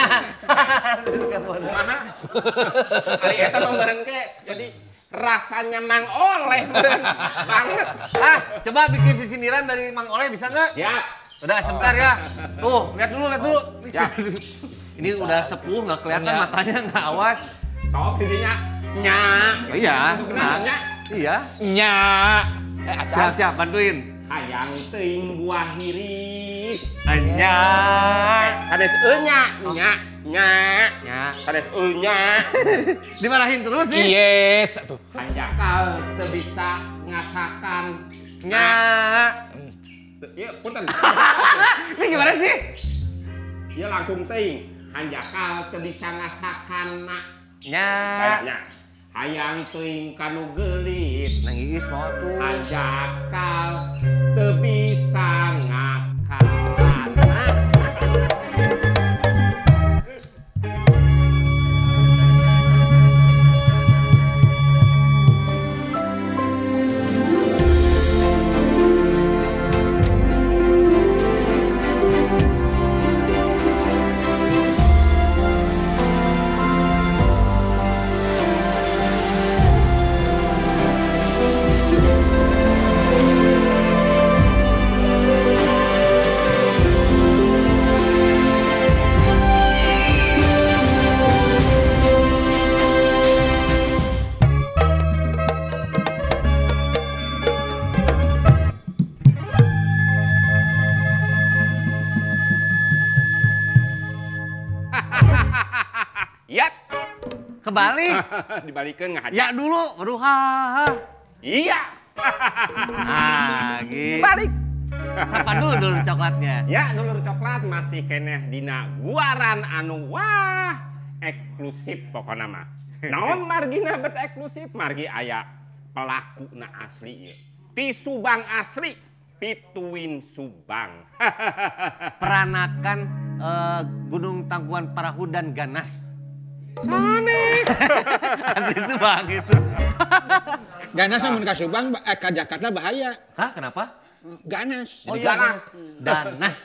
Kumaha? Ari eta mah meureun ke jadi rasanya Mang Oleh meureun banget. Ah, coba bikin sisiniran dari Mang Oleh bisa nggak? Ya. Udah sebentar ya. Tuh, lihat dulu, lihat dulu. Ya. Ini udah sepuh, nggak kelihatan matanya, nggak awas. Sok didinya nya. Iya, Kenapa nya? Iya. Nya. Eh, Siap, acan. siap, bantuin. Hayang teuing buah hiris. Anya. Sades euy nya, nya, nya. Ya. Sades euy nya. Dimarahin terus nih. Yes, tuh. Hanjakal teu bisa ngasakan Nya. Iya, punten. Ini gimana sih? Ieu langkung teuing. Hanjakal teu bisa ngasakan na. Nya. Kayaknya hayang teuing kanu geulis. Nang Iis mau tuh. Hanjakal teu bisa ngakalan. Ya, Kebalik. dibalikeun ngahajak. Ya dulu. Aduh, ha, ha. Iya. Ah, gitu. Balik. Sapa dulu dulu coklatnya. Ya, dulur coklat masih keneh dina guaran anu wah eksklusif pokona mah. Naon margina bet eksklusif? Margi aya pelakuna asli ieu. Ti Subang asli, pituin Subang. Peranakan eh, Gunung Tangkuban Parahu dan Ganas. Sanes. Asli Subang itu. Ganas mun ka Subang eh, ka Jakarta bahaya. Hah, kenapa? Ganas. Oh iya, ganas. Danas.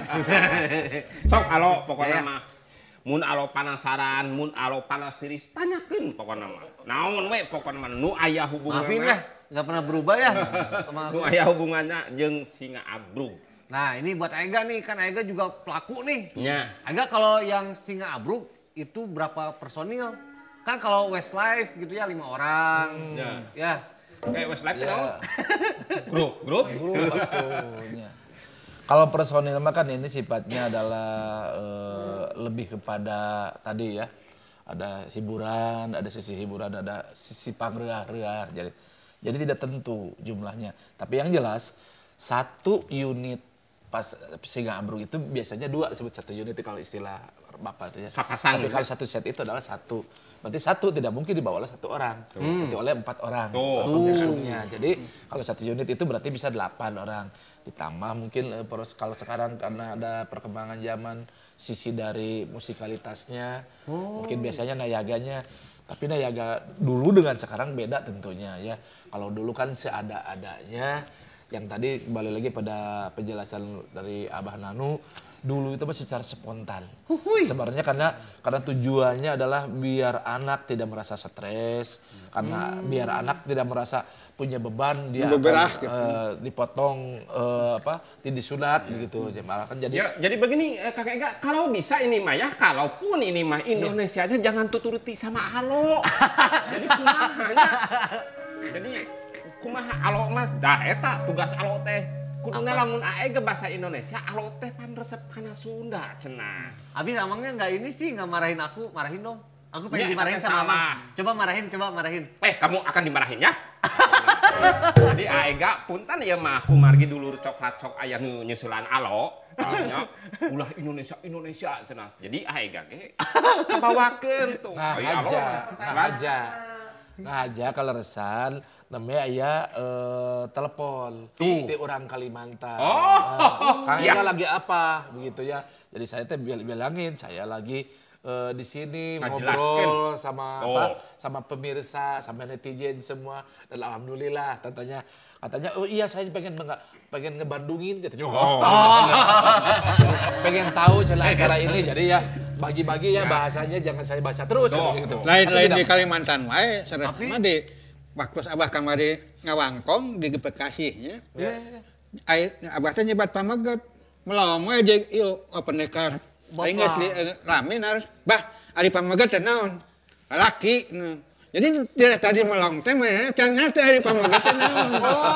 Sok alo pokoknya Ya. mah. Mun alo penasaran, mun alo panas tiris, tanyakeun pokoknya mah. Naon we pokoknya mah nu aya hubunganna. Maafin ya, nggak pernah berubah ya. Sama Nu aku. aya hubungannya jeung singa abrug. Nah ini buat Ega nih, kan Ega juga pelaku nih. Nya. Ega kalau yang singa abruk itu berapa personil? Kan kalau Westlife gitu ya lima orang. Ya. Ya. Kayak Westlife Ya. yeah. Grup, grup. Betulnya. Kalau personil mah kan ini sifatnya adalah eh, lebih kepada tadi ya, ada hiburan, ada sisi hiburan, ada sisi pangreah-reah. Jadi, jadi tidak tentu jumlahnya. Tapi yang jelas satu unit pas singa abruk itu biasanya dua disebut satu unit kalau istilah bapak itu ya. Sapasang Tapi gitu. kalau satu set itu adalah satu. Berarti satu tidak mungkin dibawa oleh satu orang, berarti oleh empat orang. Tuh. Pengusungnya. Jadi kalau satu unit itu berarti bisa delapan orang. Ditambah mungkin eh, pros- kalau sekarang karena ada perkembangan zaman sisi dari musikalitasnya, mungkin biasanya nayaganya. Tapi nayaga dulu dengan sekarang beda tentunya ya. Kalau dulu kan seada-adanya, yang tadi kembali lagi pada penjelasan dari Abah Nanu, dulu itu masih secara spontan. Sebenarnya karena karena tujuannya adalah biar anak tidak merasa stres, karena biar anak tidak merasa punya beban dia Beberah, akan, gitu. eh, dipotong eh, apa disunat begitu. Malah kan jadi Ya, jadi begini eh, Kakek Ega, kalau bisa ini mah ya, kalaupun ini mah Indonesia aja jangan tuturuti sama alo. Jadi kumahanya. Jadi kumaha alo mah dah eta tugas alo teh. Kuduna lamun ae ge bahasa Indonesia alo teh pan resep kana Sunda cenah. Abis amangnya nggak ini sih nggak marahin aku, marahin dong. Aku pengen Ya, dimarahin tapi sama salah. Amang. Coba marahin, coba marahin. Eh, kamu akan dimarahin ya? Jadi aega punten ya mah kumargi dulur coklat cok aya nu nyusulan alo. Nya ulah Indonesia Indonesia cenah. Jadi aega ge kabawakeun tuh. nah Ai alo. aja, nah aja. Nah aja kalau resan namanya aya eh, telepon di orang Kalimantan. Oh, Nah, iya. Ega lagi apa begitu ya. Jadi saya teh bil- bilangin saya lagi eh, di sini Ngajelaskeun. ngobrol sama Oh. apa sama pemirsa, sama netizen semua dan alhamdulillah katanya katanya oh iya saya pengen meng- pengen ngebandungin katanya. Oh. pengen tahu cara acara ini jadi ya bagi-bagi ya bahasanya jangan saya baca terus Oh. gitu. Lain-lain Tapi di tidak- Kalimantan wae sareng mah di waktu abah kamari ngawangkong di Bekasi nya. Ai abah teh nyebat pameget. Melong we jeung ieu pendekar. Aing geus li eh, rame nar. Bah, ari pameget teh naon? Laki. Nah. Jadi dia tadi melong teh mah can ngarti ari pameget teh naon.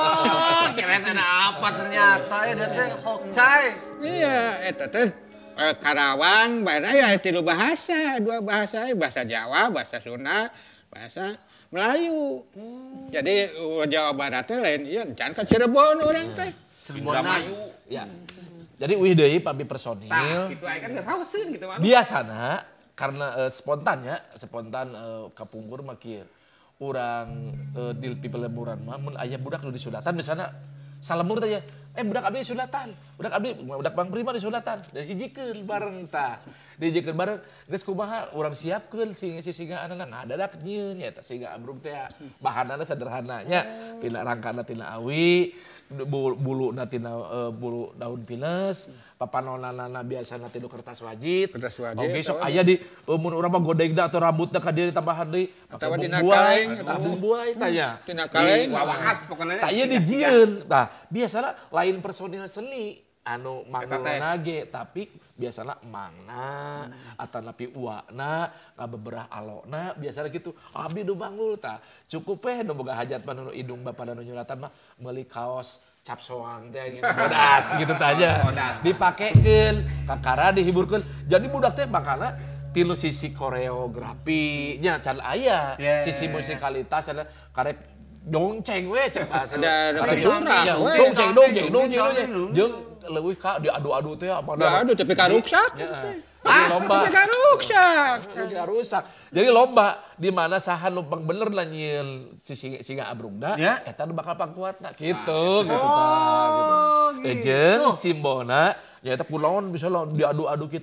Oh, kirain ada apa ternyata ya dan teh hokcai. Iya, eta teh eh, Karawang, bae ya tilu bahasa, dua bahasa, bahasa Jawa, bahasa Sunda, bahasa Melayu. Jadi uh, Jawa Barat teh lain ieu can ka Cirebon urang teh. Indramayu. Ya. Jadi wih deui pabi personil. Tah, gitu aja kan ngerawaseun gitu mah. Biasana karena eh, spontan ya, spontan eh, kapungkur mah kieu. Urang eh, di pipelemuran mah mun aya budak nu disunatan misalnya salemur teh ya. Eh budak abdi disunatan. Budak abdi budak Bang Prima disunatan. Dan hijikeun bareng tah. Dijikeun bareng geus kumaha urang siapkeun si si singa anak ngadadak nyieun nya eta singa abrug teh. Bahanana sederhananya tina rangkana tina awi, bulu, bulu na tina uh, bulu daun pinus, papanonana biasana tina kertas wajit. Kertas wajit, Oke, sok tahu. aya di uh, mun urang mah godegna atau rambutna ka dieu tambahan deui. Atawa tina buah, kaleng, tah buah eta nya. Tina kaleng. Wawaas pokoknya. Tak iya dijieun. Nah, biasanya lain personil seni anu Eta teh. manggulna ge tapi biasanya emangna atau napi uakna ngabeberah alona biasanya gitu abdi nu manggul tah cukup eh nu boga hajat mah nu idung bapa nu nyuratan mah meuli kaos cap soang teh gitu bodas gitu tanya dipakekeun kakara dihiburkeun jadi budak teh makana tilu sisi koreografi nya can aya Yeah. sisi musikalitas ada karek dongceng we cek bahasa Ada- ada Karek kesuran, ya, we. dongceng dongceng dongceng Dongceng, dongceng jeung leuwih ka diadu-adu teh apa Udah aduh tapi karuksak. Jadi lomba Tapi karuksak. jadi rusak jadi lomba di mana saha numpang bener lah nyieun si singa, singa abrugna Ya. eta nu bakal pangkuatna gitu gitu tah gitu. Eh, jeung simbona nyaeta kunaon bisa lah diadu-adu gitu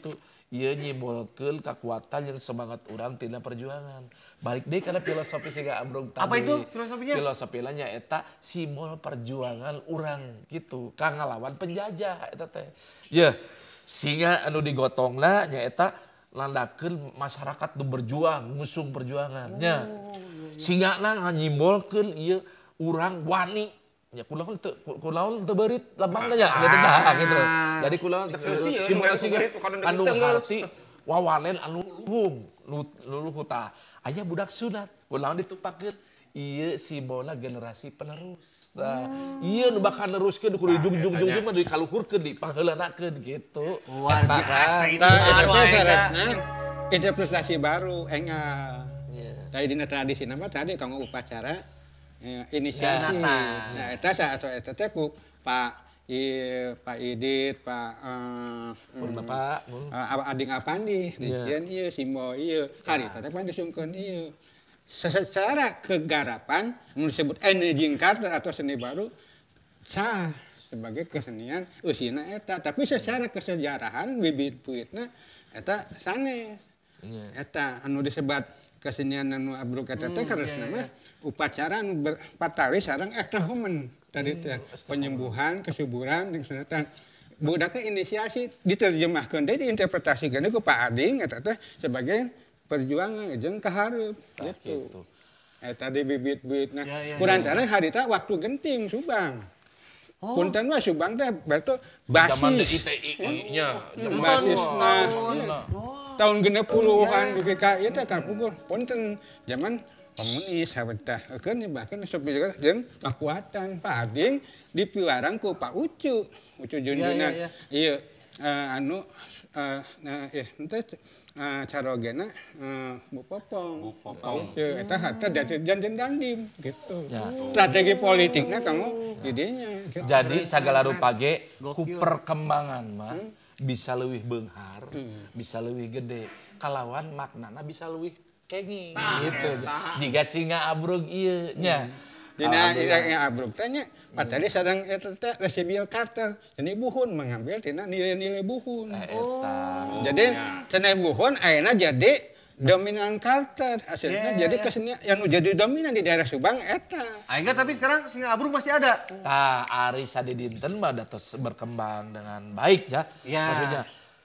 ieu nyimbolkeun kekuatan yang semangat urang tina perjuangan. Balik deui kana filosofi siga Abrog tadi. Apa itu filosofinya? Filosofina nya eta simbol perjuangan urang gitu, ka ngalawan penjajah eta teh. Ye, singa anu digotongna nya eta landakeun masyarakat nu berjuang, ngusung perjuangan nya. Singana nganyimbolkeun ieu urang wani. Ya kunaon teu kunaon teu beurit lambangna nya gitu dah gitu. Jadi kunaon simbol siga anu harti wawanen anu luhung luluh tah. Aya budak sunat, kunaon ditupakeun ieu simbolna generasi penerus. Tah, ieu nu bakal neruskeun kudu jungjung-jungjung mah dikaluhurkeun dipangheuleurakeun gitu. Luar biasa itu. Nah, itu teh saresna interpretasi baru enggak. Dari dina tradisi nama tadi kanggo upacara eh, inisiasi. Nah, eta sa atau eta teh ku Pak I, Pak Idit, Pak eh Mun Bapak, uh, Ading Apandi, dijieun ieu simbol ieu. Harita teh pan disungkeun ieu. Secara kegarapan mun disebut energi Carter atau seni baru sah sebagai kesenian eusina eta, tapi secara kesejarahan bibit puitna eta sanes. Eta anu disebat kesenian anu Abrog eta teh karesna mah upacara anu patali sareng ekstrahuman tadi teh penyembuhan, kesuburan jeung sunatan. Budaknya inisiasi diterjemahkeun deui diinterpretasikeun ku Pak Ading eta teh sebagai perjuangan jeung kahareup gitu. Eta di bibit-bibitna. Kurang-kurang harita waktu genting Subang. Punten mah Subang teh berarti basis. Zaman I T I-nya. Basisna. Tahun genep puluhan di K I teh kapungkur. Punten zaman komunis habetah. Ekeun bahkan sok juga jeung kekuatan Pak Ading dipiwarang ku Pak Ucu. Ucu Junjunan. Ieu anu nah eh teh carogena Bu Popong. Bu Popong. Eta harta dari janjen dandim gitu. Strategi politiknya kamu idenya. Gitu. Jadi sagala rupa ge ku perkembangan mah bisa leuwih beunghar, bisa leuwih gede. Kalawan maknana bisa leuwih kenging gitu. Jiga singa Abrog ieu nya. Dina yang Abrog teh nya padahal sareng eta teh Resibiel Carter. Jadi buhun mengambil tina nilai-nilai buhun. Eta. Jadi cenah buhun ayeuna jadi dominan Carter. Hasilnya jadi kesenian yang jadi dominan di daerah Subang eta. Aingga tapi sekarang singa Abrog masih ada. Tah ari sadidinten mah datos berkembang dengan baik ya. Maksudnya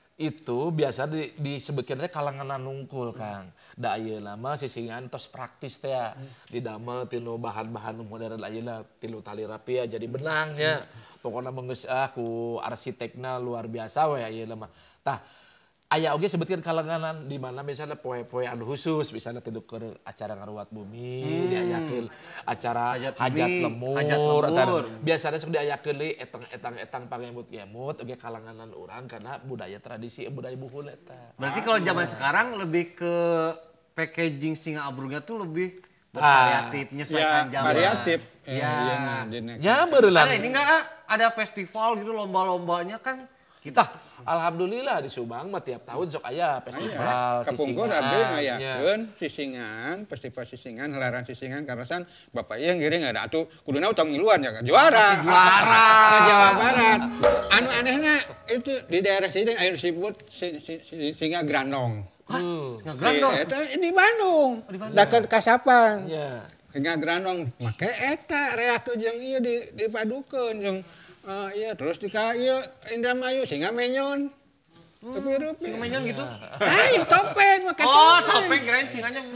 itu biasa di, disebutkan teh kalangan nungkul Kang. Da ayeuna mah sisingan tos praktis teh ya. Didamel tinu bahan-bahan modern ayeuna tilu tali rapi ya jadi benangnya. Pokoknya menggeus ah ku arsitekna luar biasa we ayeuna mah. Tah aya oge sebutkeun kalangan di mana misalnya poe-poe anu khusus, misalnya tidur ke acara ngaruat bumi, hmm. diayakeun acara hajat, hajat lemur, hajat lemur. Biasanya sok diayakeun deui etang-etang pangemut-gemut oge kalanganan urang karena budaya tradisi budaya buhun eta. Berarti kalau zaman sekarang lebih ke packaging singa Abrognya tuh lebih variatif, menyesuaikan ya, zaman. Variatif. Ya. Ya berulang. Ada ini enggak ada festival gitu lomba-lombanya kan kita alhamdulillah di Subang mah tiap tahun sok aya festival Kapungkur abdi ngayakeun sisingan, festival sisingan, helaran sisingan karasan Bapak ieu ngiring ada atuh kuduna utang ngiluan ya juara. Juara Jawa Barat. Anu anehna itu di daerah sini aya disebut singa Grandong. Hah? Grandong. Eta di Bandung. Dekat Kasapan. Iya. Singa Grandong make eta reakeun jeung ieu dipadukeun jeung Uh, iya terus di kayu Indramayu singa menyon. Tapi rupi. Singa menyon gitu. Hai topeng make topeng. Oh, topeng keren singanya.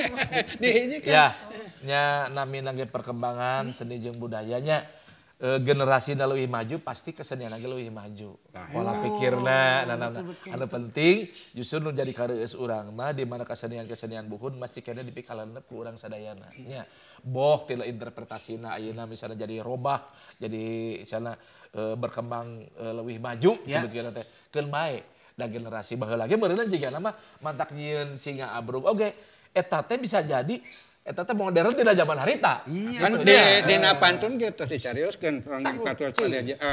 Di hiji kan. Ya, nya nami nage perkembangan seni jeung budayanya e, generasi na leuwih maju pasti kesenian lagi leuwih maju. Pola pikirna nah, nah, nah. Anu penting justru nu jadi kareueus urang mah di mana kesenian-kesenian buhun masih kena dipikalanep ku urang sadayana. Nya boh tila interpretasina ayeuna misalnya jadi robah jadi misalnya e, berkembang e, leuwih maju ya. Sebutkeun teh keun bae da generasi baheula ge meureunna jigana mah mantak nyieun singa Abrog oge eta teh bisa jadi eta teh modern tina zaman harita. Iya. Kan di dina pantun kitu dicarioskeun prongeng patul pada eh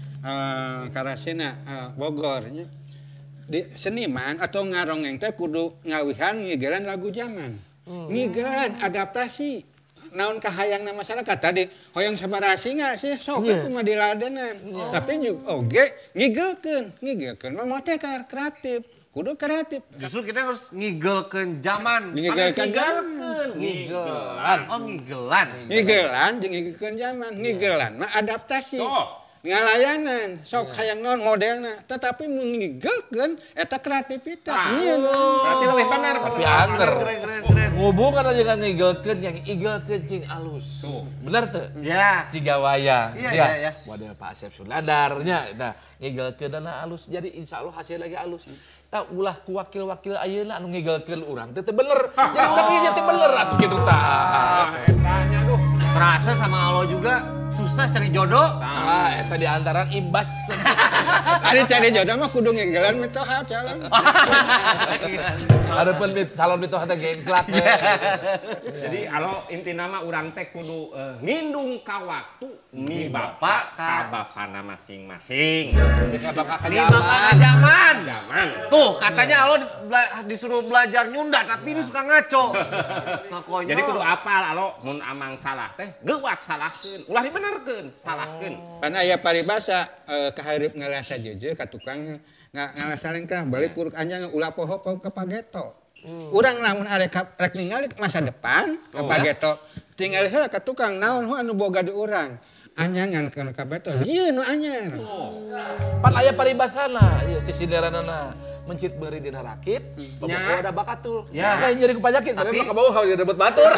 eh karasina Bogor nya. Di seniman atau ngarongeng teh kudu ngawihan ngigelan lagu zaman. Ngigelan adaptasi naon kahayangna masyarakat tadi hoyong sabaraha singa sih sok yeah. Aku mah diladenan yeah. Tapi juga oge ngigelkeun ngigelkeun mah motekar kreatif kudu kreatif. Justru kita harus ngigelkeun zaman. Ngigelkeun zaman. Ngigelan. Oh, ngigelan. Ngigelan jeung ngigikeun zaman. Ngigelan mah adaptasi. Tuh. Ngalayanan, sok hayang naon modelna, tetapi mengigikeun eta kreativitas. Iya Berarti lebih benar. Tapi anger. Hubungan aja dengan ngigelkeun yang igelkeun cing alus. Bener tuh? Ya. Ciga wayang. Iya, iya, iya. Model Pak Asep Suladarnya. Nah, ngigelkeun dana alus. Jadi insya Allah hasil lagi alus. Tak ulah ku wakil-wakil ayeuna anu ngigelkeun urang teh teh bener. Jadi urang ieu teh bener atuh kitu tah. Etanya tuh. Terasa sama Allah juga susah cari jodoh. Ah, eta di antaran imbas. Ari cari jodoh mah kudu ngegelan mitoha jalan. Hareupun calon mitoha teh gengklak. Jadi alo intina mah urang teh kudu eh, ngindung ka waktu mi bapak ka bapana masing-masing. Ka bakal Ini bakal zaman. Zaman. Tuh, katanya Allah bela- disuruh belajar nyunda tapi ini suka ngaco. Suka konyol. Jadi kudu apal alo mun amang salah teh geuwak salahkeun. Ulah dibenerkeun, salahkeun. Pan aya paribasa eh, kahareup ngalasa jeje ka tukang nga- ngalasa lengkah balik puruk anjang ulah poho poho ka pageto. Urang lamun arek ka- rek ningali masa depan ka pageto tinggal heula ka tukang naon hu anu boga di urang. Anyangan ka ka pageto. Ieu nu anyar. Pan aya paribasana, ieu sisinderanana mencit beuri dina rakit, bapak ada bakatul. Ya. Lain jadi kupajakin, tapi mah kabawa kalau dapat batur.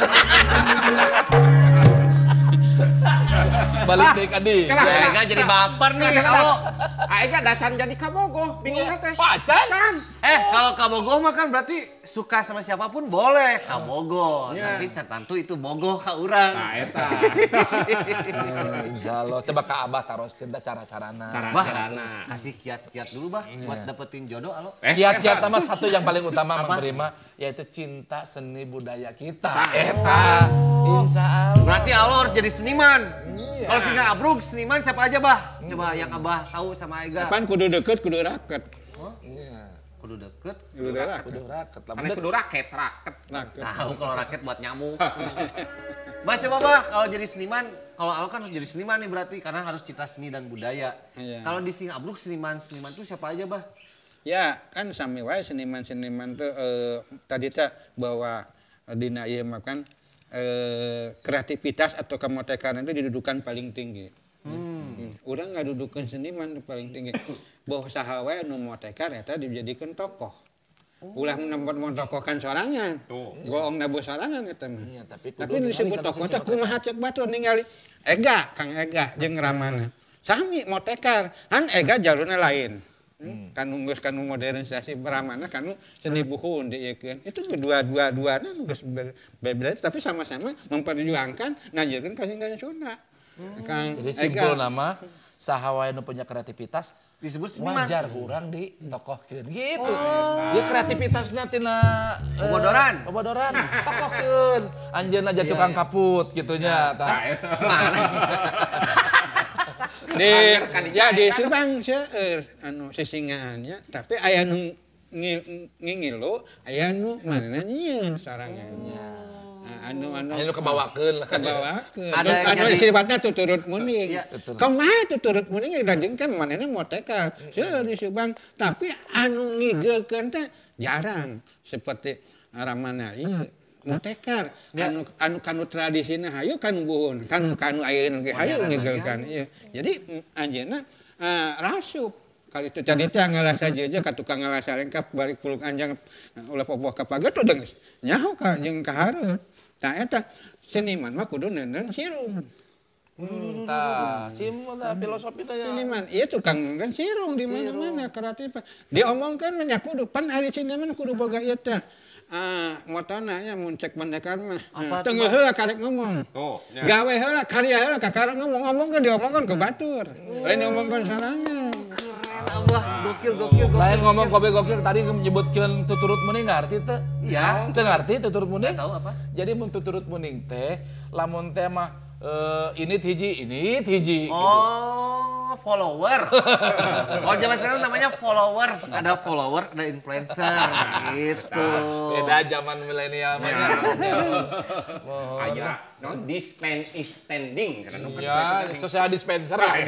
Balik deui ka dieu. Mereka jadi baper nih kalau Aing dacan jadi kabogoh, bingung teh. Pacan Kan. eh kalau kabogoh mah kan berarti suka sama siapapun boleh kabogoh. Tapi tertentu itu bogoh ka urang. Nah, eta. Insya Allah, coba ke Abah taros cerita cara-carana. Bah, Cara-carana. kasih kiat-kiat dulu bah buat dapetin jodoh alo. Kiat-kiat sama satu yang paling utama menerima yaitu cinta seni budaya kita. Nah, Eta, insya Allah. Berarti Allah harus jadi seniman. Kalau singa abrug seniman siapa aja bah? Coba yang abah tahu sama Ega. Pan kudu deket kudu raket. Kudu deket. Kudu raket. Kudu raket lah. Mana kudu raket, raket. Raket. Tahu kalau raket buat nyamuk. Bah coba bah kalau jadi seniman, kalau Allah kan harus jadi seniman nih berarti karena harus cinta seni dan budaya. Iya. Kalau di Singabruk seniman seniman tuh siapa aja bah? Ya, kan sami wae seniman-seniman tuh eh, tadi teh bahwa eh, dina ieu mah kan eh, kreativitas atau kemerdekaan itu didudukan paling tinggi. Hmm. Urang ngadudukeun seniman itu paling tinggi. Bahwa saha wae nu motekar eta dijadikeun tokoh. Ulah menempatkan tokohkan sorangan. Goong nabu sorangan eta mah. Iya, tapi kudu Tapi disebut ningali tokoh kana teh kumaha cek batur ningali Ega, Kang Ega jeung Ramana. Sami motekar, han Ega jalurna lain. Hmm. Kanu geus kanu modernisasi Ramana kanu seni buhun dieukeun. Itu dua-dua-duana geus berbeda tapi sama-sama memperjuangkan ngajieun ka Sunda. Kang Jadi Ega. simpul nama saha wae nu punya kreativitas Disebut seniman. wajar kurang di tokohkeun gitu. Ya kreativitasna tina eh, Bobodoran. bobodoran tokohkeun. Anjeun aja tukang kaput gitunya tah. Di ya di Subang seueur anu sisingaannya tapi aya nu ngingilu aya nu manehna nyieun sorangan. Nah, anu anu Anu kebawakeun lah. kebawakeun. Ada Anu yang anu jadi- sifatna tuturut muning. Iya, Kumaha tuturut muning dilanjutkeun manehna motekar. Seueur di Subang tapi anu ngigeulkeun teh jarang seperti Ramana ieu motekar anu anu kanu tradisina hayu kanu buhun kanu kanu ayeuna ge hayu ngigeulkeun ieu. Jadi anjeunna uh, rasup kali itu tadi teh ngalasa jeje ka tukang ngalasa lengkap balik puluk anjang ulah popoh ka pageto deungeus nyaho ka jeung ka hareup. Tah eta seniman mah kudu neuneuh sirung. Hmm, tah, simul lah filosofi teh. Seniman ieu tukang kan sirung di mana-mana kreatif. Diomongkeun nya kudu pan ari seniman kudu boga ieu teh. Ah, motona nya mun cek mendekan mah. Apa Teunggeul heula karek ngomong. Tuh, nya. Gawe heula karya heula ka karek ngomong ngomongkeun diomongkeun ke batur. Lain diomongkeun sorangan. Abah gokil gokil gokil. Lain ngomong kobe gokil tadi menyebutkeun tuturut muning ngarti teh. Iya. Teu ngarti tuturut muning? Tahu apa? Jadi mun tuturut muning teh lamun teh mah eh, ini hiji ini hiji. Oh. Oh, follower. Kalau zaman sekarang namanya followers. Ada follower, ada influencer gitu. Beda zaman milenial mah. Aya non dispen is standing karena nu Ya, social dispenser lah.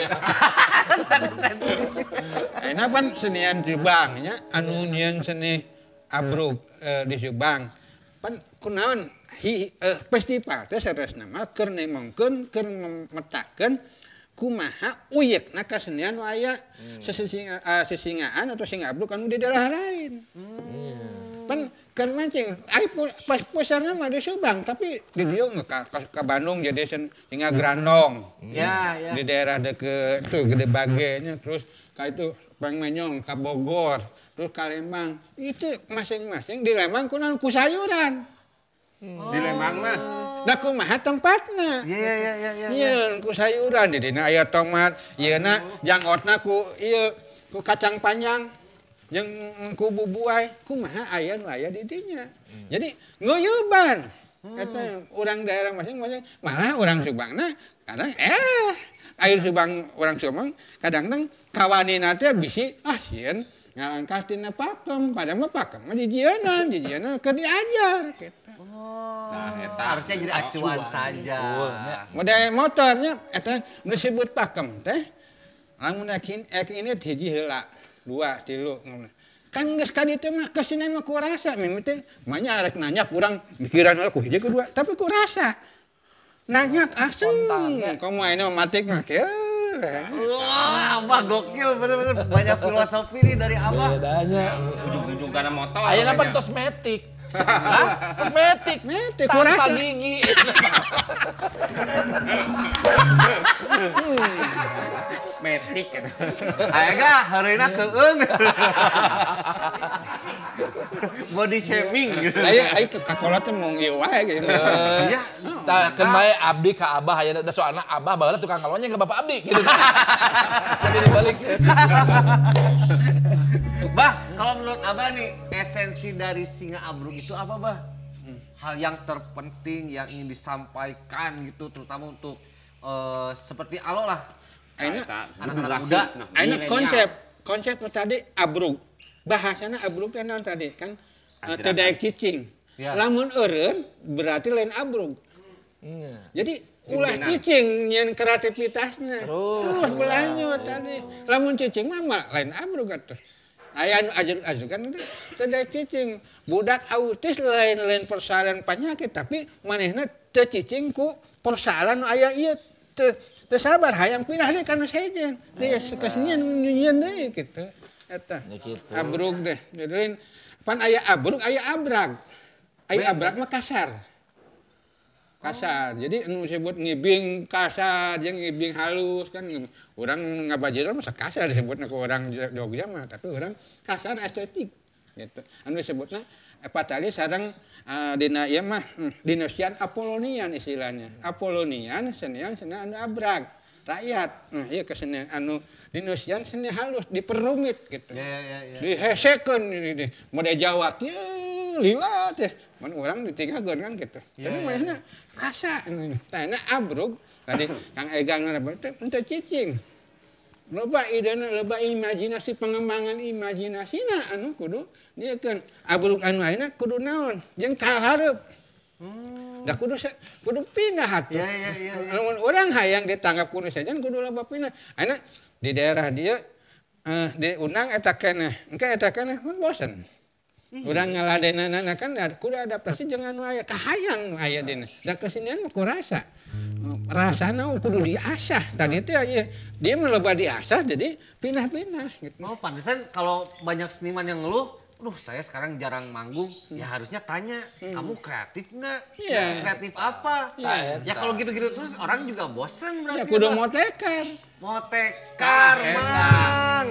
Enak kan senian Subang nya anu nyeun seni abruk eh, di Subang. Pan kunaon hi eh, festival teh saresna mah keur nemongkeun keur memetakeun kumaha uyekna kasenian nu aya sesinga uh, sesingaan atau singabruk anu di daerah lain. Hmm. Pan kan mancing ai pas pasarna mah di Subang tapi di dieu ka, ka, ka Bandung jadi sen singa Grandong. Ya, ya. Di daerah deket tuh Gede Bagenya terus ka itu Pangmenyong ka Bogor terus ka Lembang itu masing-masing di Lembang kunaon ku sayuran. di Lembang mah. Da kumaha tempatna? Iya, iya, iya, iya. Iya, ku sayuran di dina aya tomat, ieuna jangotna ku ieu ku kacang panjang, jeung ku bubuai, kumaha aya nu aya di dinya. Jadi nguyuban. Kata urang daerah masing-masing, malah urang Subangna kadang eleh. Air Subang urang Subang kadang-kadang kawanina teh bisi ah sieun ngalangkah tina pakem, padahal mah pakem mah dijieunnan, dijieunnan keur diajar gitu. Nah, eta Harusnya jadi acuan saja. Model motornya eta disebut pakem teh. Lamun ek ini hiji heula, dua, tilu. Kan geus ka ditu mah kasinan mah ku rasa mimiti teh manya arek nanya kurang pikiran heula ku hiji ku dua, tapi ku rasa. Nanya asli. Komo aya matik mah kieu. Wah, Abah gokil bener-bener banyak filosofi nih dari Abah. Bedanya. ujung-ujung kana motor. Aya apa kayaknya. kosmetik? Hah? Kosmetik. Metik, Tanpa kurasa. gigi. Metik gitu. Aya ga hareuna keueung. Body shaming. Aya aya kakolot teh mung ieu wae gitu. Iya. Tah keun bae abdi ka Abah aya da soalna Abah baheula tukang kalonnya ke Bapak abdi gitu. Jadi dibalik. Bah, kalau menurut Abah nih esensi dari singa abruk itu apa, Bah? Hal yang terpenting yang ingin disampaikan gitu terutama untuk eh, seperti Alo lah. Ayeuna Anak-anak muda. ayeuna konsep konsep nu tadi abruk. Bahasana abruk teh naon tadi kan uh, teu daek cicing. Ya. Lamun eureun berarti lain abruk. Iya. Jadi ulah cicing nyen kreativitasna. Terus berlanjut tadi. Lamun cicing mah mah lain abruk atuh. Aya anu ajuk-ajuk kan teu daek cicing. Budak autis lain-lain persoalan penyakit tapi manehna teu cicing ku persoalan nu aya ieu teu teu sabar hayang pindah deui kana sejen. Dia kesenian nyieun deui kitu. Eta. Ya gitu. Abruk deh. Jadi pan aya abruk aya abrag. Aya abrag mah kasar. Kasar. Jadi anu disebut ngibing kasar, jeung ngibing halus kan urang ngabajiro mah kasar disebutna ku urang Jogja mah, tapi urang kasar estetik gitu. Anu disebutna patali sareng uh, dina ieu mah hmm, dinosian Apolonian istilahnya. Apolonian senian senian anu abrag. Rakyat. Nah, ieu kesenian anu dinosian seni halus diperrumit gitu. Ya, ya, ya. Dihesekeun ini mode Jawa kieu lila teh. Mun urang ditinggalkeun kan gitu. Tapi manehna rasa ini. Tah abrug tadi Kang Egang teh teu cicing. Loba idena loba imajinasi pengembangan imajinasina anu kudu niekeun. Abrug anu ayeuna kudu naon? Jeung kahareup. Hmm. Dah kudu kudu pindah atuh. Ya, ya, ya, ya. Lamun urang hayang ditanggap kudu sajan kudu loba pindah. Ayeuna di daerah dia eh diundang eta keneh. Engke eta keneh mun bosen. Urang ngaladenana kan kudu adaptasi jeung anu aya kahayang nu aya dina. Da kesenian mah ku rasa. Rasana kudu diasah. Tadi teh ieu dia mah loba diasah jadi pindah-pindah gitu. Oh, pantesan kalau banyak seniman yang ngeluh, "Duh, saya sekarang jarang manggung." Ya harusnya tanya, "Kamu kreatif nggak? Iya. Kreatif apa?" Iya. Ya kalau gitu-gitu terus orang juga bosen Ya berarti. kudu Bang. motekar. Motekar, Ah, Mang.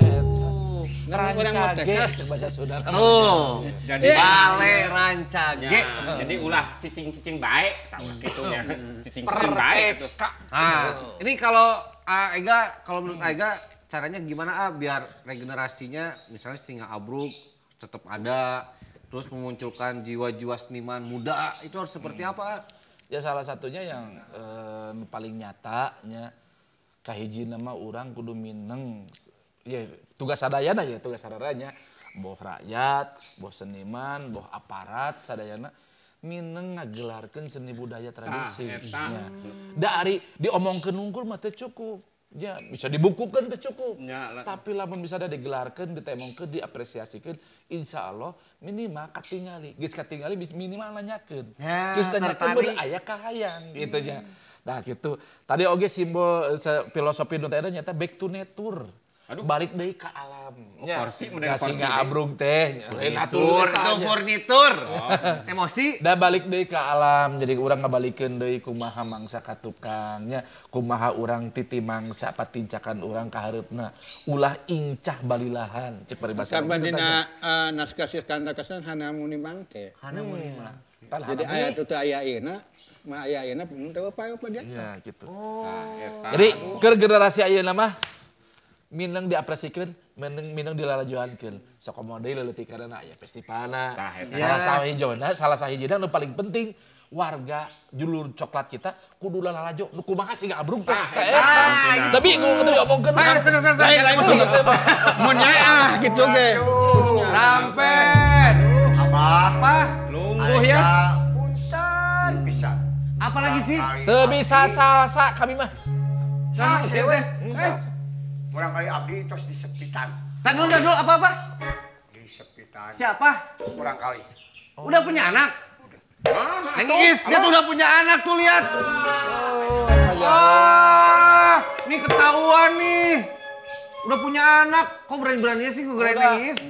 Urang Rancage motekar. cek bahasa Sunda. Oh, Jadi Bale Rancage. ya, jadi ulah cicing-cicing baik tahu kitunya. Cicing-cicing baik tuh. Nah, ini kalau ah, Ega, kalau menurut Ega caranya gimana ah biar regenerasinya misalnya singa abruk tetap ada, terus memunculkan jiwa-jiwa seniman muda itu harus seperti apa? Ya salah satunya yang eh, paling nyatanya kahiji nama orang kudu mineng ya tugas sadayana ya tugas sadaranya boh rakyat, boh seniman, boh aparat sadayana mineng ngagelarkeun seni budaya tradisi. Nah, dari diomongkeun unggul mah teu cukup. Ya, bisa dibukukan teu cukup. Ya, tapi lamun bisa da digelarkeun, ditemongkeun, diapresiasikeun, insya Allah minimal katingali. Geus katingali minimal nanyakeun. Ya, Geus nanyakeun bener aya kahayang gitu nya. Nah gitu. Tadi oge simbol filosofi nu teh nyata back to nature. Aduh. Balik deui ka alam. Ya, porsi mendengar singa abrung teh. Furnitur, itu furnitur. Emosi. Da balik deui ka alam. Jadi urang ngabalikeun deui kumaha mangsa ka tukangnya, kumaha urang titi mangsa patincakan urang ka hareupna. Ulah incah balilahan cek paribasa. Karena dina uh, naskah Iskandar Kasan hana muni mangke. Hana muni mah. Jadi aya teu aya ayeuna, mah aya ayeuna teu apa-apa gitu. Iya gitu. Jadi keur generasi ayeuna mah minang diapresikan, minang minang dilalajuankeun. Sok komo deui leuleutikanna aya festivalna. Salah sahijona, salah sahijina nu paling penting warga julur coklat kita kudu lalalajo. Nu kumaha siga abrung teh. Da bingung atuh diomongkeun. Lain lain mun nyaah gitu ge. Rampes. Abah. Apa? Lungguh ya. Punten pisan. Apalagi sih? Teu bisa salsa kami mah. Sah sih teh. Orang kali abdi terus disepitan. Tadi dulu, dulu apa-apa? Disepitan. Siapa? Orang kali. Oh. Udah punya anak? Neng Is, dia tuh udah punya anak tuh lihat. Oh, wah, ini ketahuan nih. Udah punya anak, kok berani-beraninya sih gue Neng Is?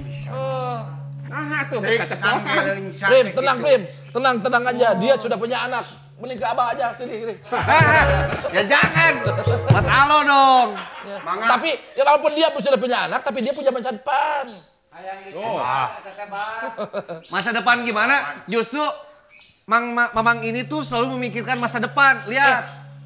Nah, tuh keceplosan. Prim, tenang Prim, tenang tenang aja. Dia sudah punya anak. Mending ke abah aja sini. sini. Ya jangan, buat Alo dong. Ya. Tapi ya walaupun dia sudah punya anak, tapi dia punya masa depan. Oh. Masa depan gimana? Justru Mang Mamang ini tuh selalu memikirkan masa depan. Lihat.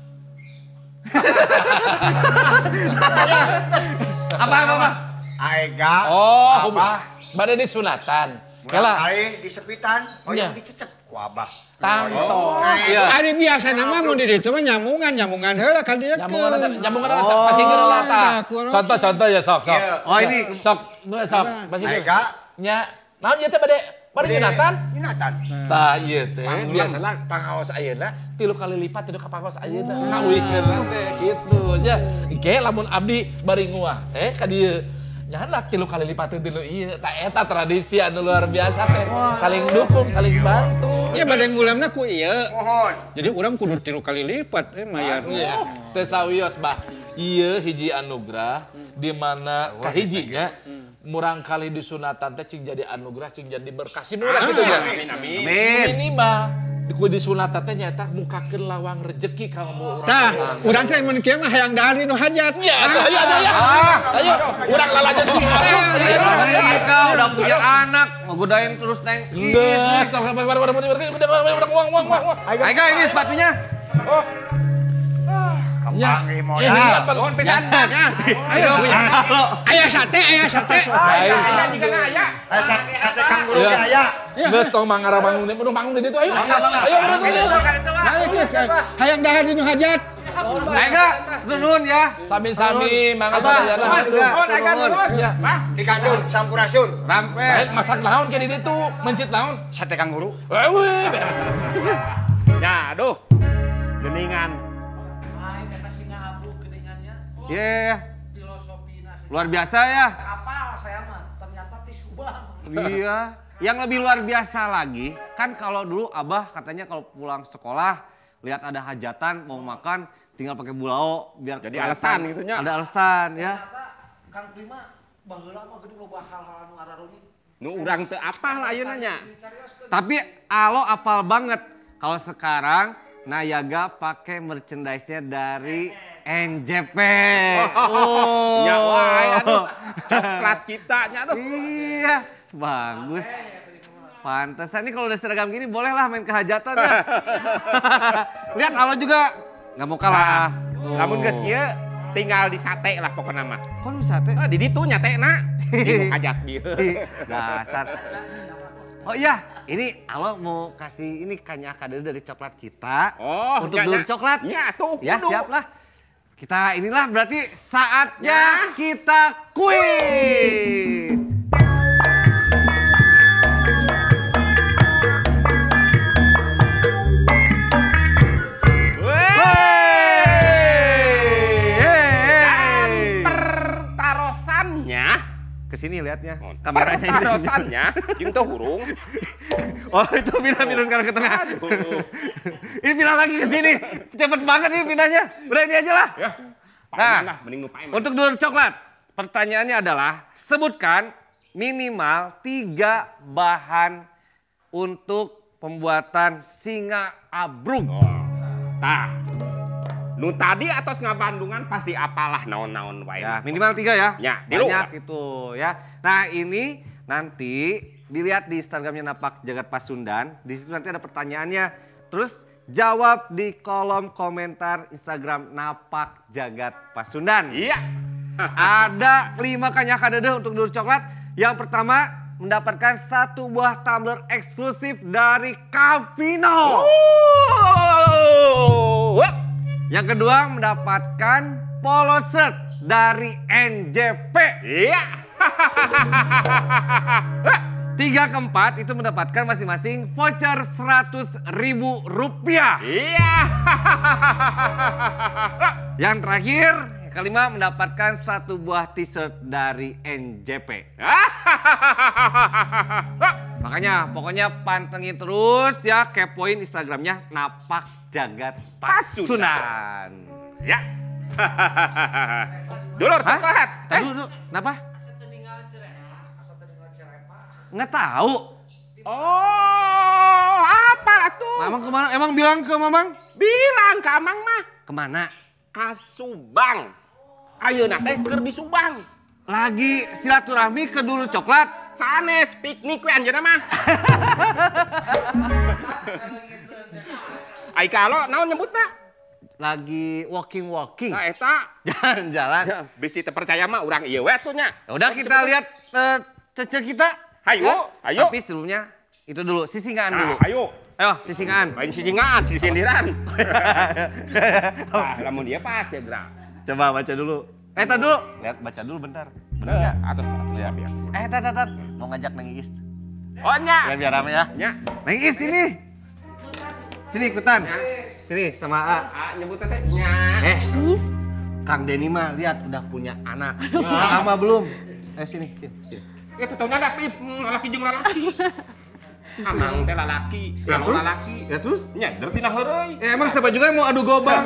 Apa apa apa? Aega. Oh, Abah. Bade di sunatan. Kela. Kali disepitan, oh yang dicecep ku Abah. Tangto. Ari biasa nama mun di ditu mah nyamungan, nyamungan heula kan dia. Nyamungan nyamungan pasti keur lata. Contoh-contoh ya sok sok. Oh ini sok nu sok pasti Aega. Nya, naon ieu teh bade bade nyunatan? Nyunatan. Tah ieu teh biasana pangaos ayeuna tilu kali lipat tilu ka pangaos ayeuna. Ngawikeun teh kitu nya. Ge lamun abdi bari nguah teh ka dieu nyanak tilu kali lipat tilu ieu tak eta tradisi anu luar biasa teh saling dukung saling bantu ya bade ngulemna ku ieu mohon jadi urang kudu tilu kali lipat eh mayar iya teu sawios bah ieu hiji anugerah di mana kahijinya murang kali disunatan teh cing jadi anugerah cing jadi berkah si murah kitu ya Amin amin. minimal ku disunatan teh nyaeta mukakeun lawang rezeki ka urang. tah urang teh mun kieu mah hayang dahar nu hajat Ya, ayo ayo ayo. Ayo, urang lalaja sih. kau udah punya anak, ngegodain terus Neng Is. Geus, udah uang uang uang. Ayo ini sepatunya. Oh. Kembang Ya, modal. nuhun pisan. Ayo punya Alo. aya sate aya sate Aya juga aya. Eh, sate sate kanguru ge aya. Geus tong mangara bangun deh, bangun di ditu ayo. Ayo, balik geus hayang dahar di nu hajat Ayo, nuhun ya. sami-sami mangga sadayana. Nuhun ega nuhun. Ya, Dikandung sampurasun. Rampes. baik masak naon ke di ditu, mencit naon. Sate kanguru. Euy. Ya, aduh. Geningan. Iya. Luar biasa ya. Kapal saya mah ternyata tisu bang. Iya. Yang lebih luar biasa lagi, kan kalau dulu Abah katanya kalau pulang sekolah lihat ada hajatan mau makan tinggal pakai bulao biar Jadi alasan gitu nya. Ada alasan ya. Kang Prima baheula mah geuning loba hal-hal anu araroni. Nu urang teu apal ayeuna nya. Tapi Alo apal banget kalau sekarang Nayaga pakai merchandise-nya dari N J P. Oh. Ya wae aduh. Coklat kita nya aduh. Iya, bagus. Pantesan nih kalau udah seragam gini bolehlah main kehajatan ya. Lihat Alo juga nggak mau kalah. Nah, lamun geus kieu tinggal di sate lah pokokna mah. Kok lu sate? Ah, di ditu nyatena. Di hajat dieu. Dasar. Oh iya, ini Alo mau kasih ini kanya kado dari coklat kita. Oh, untuk nya, dulur nya. coklat. Nya tuh. Ya kudu. siap lah. Kita inilah berarti saatnya kita kuis. Kesini lihatnya, kameranya ini. Pertarosannya, jeung teu hurung. Oh itu pindah-pindah sekarang ke tengah. Ini pindah lagi ke sini, cepet banget ini pindahnya. Udah ini aja lah. Ya, nah, lah, mending lupain. untuk dulur coklat, pertanyaannya adalah sebutkan minimal tiga bahan untuk pembuatan singa abrug. Oh. Tah. Nu tadi atos ngabandungan pasti apalah naon-naon wae. Ya, minimal tiga ya. Ya, tilu. Banyak itu ya. Nah, ini nanti dilihat di Instagramnya Napak Jagat Pasundan. Di situ nanti ada pertanyaannya. Terus jawab di kolom komentar Instagram Napak Jagat Pasundan. Iya. Ada lima kanya kadede untuk dulur coklat. Yang pertama mendapatkan satu buah tumbler eksklusif dari Cavino. Oh. Yang kedua mendapatkan polo shirt dari N J P. Iya. Tiga keempat itu mendapatkan masing-masing voucher seratus ribu rupiah. Iya. Yang terakhir, yang kelima mendapatkan satu buah t-shirt dari N J P. Makanya pokoknya pantengin terus ya, kepoin Instagramnya Napak Jagat Pasundan. Ya. Dulur coklat. Eh, dulu, dulu. Kenapa? Nggak tahu. Oh, apa tuh? Mamang kemana? Emang bilang ke Mamang? Bilang ke Amang mah. Kemana? Ka Subang. Ayeuna teh keur di Subang. Lagi silaturahmi ke dulur coklat. Sanes piknik we anjeunna mah. Ai kalau naon nyebutna? Lagi walking-walking. Nah eta Jalan-jalan. bisi teu percaya mah urang ieu we atuh nya. Ya udah kita lihat uh, cece kita. Hayu, Ya, hayu. Tapi sebelumnya itu dulu, sisingaan Nah, dulu. ayo. Ayo, sisingaan. Lain sisingan, sisindiran. Ah, lamun dia pas ya, Dra. Coba baca dulu. Eh, tar dulu. Lihat, baca dulu bentar. Bener Eh, nggak? atus atus ya biar. Eh, tar, tar, tar. Mau ngajak Neng Iis. Oh nya. Ya, biar rame ya. Nya. Neng Iis, sini. Sini, ikutan. Sini, sama A. Ah, nyebut teh nya. Eh, Kang Denny mah lihat udah punya anak. Lama belum? Eh, sini, sini, sini. Ya tuh taunya ada pip, lalaki jeung lalaki. Amang teh lalaki, Ya, kalau terus? lalaki. Ya terus? Nyender tina heureuy. Eh, emang siapa juga yang mau adu gobang?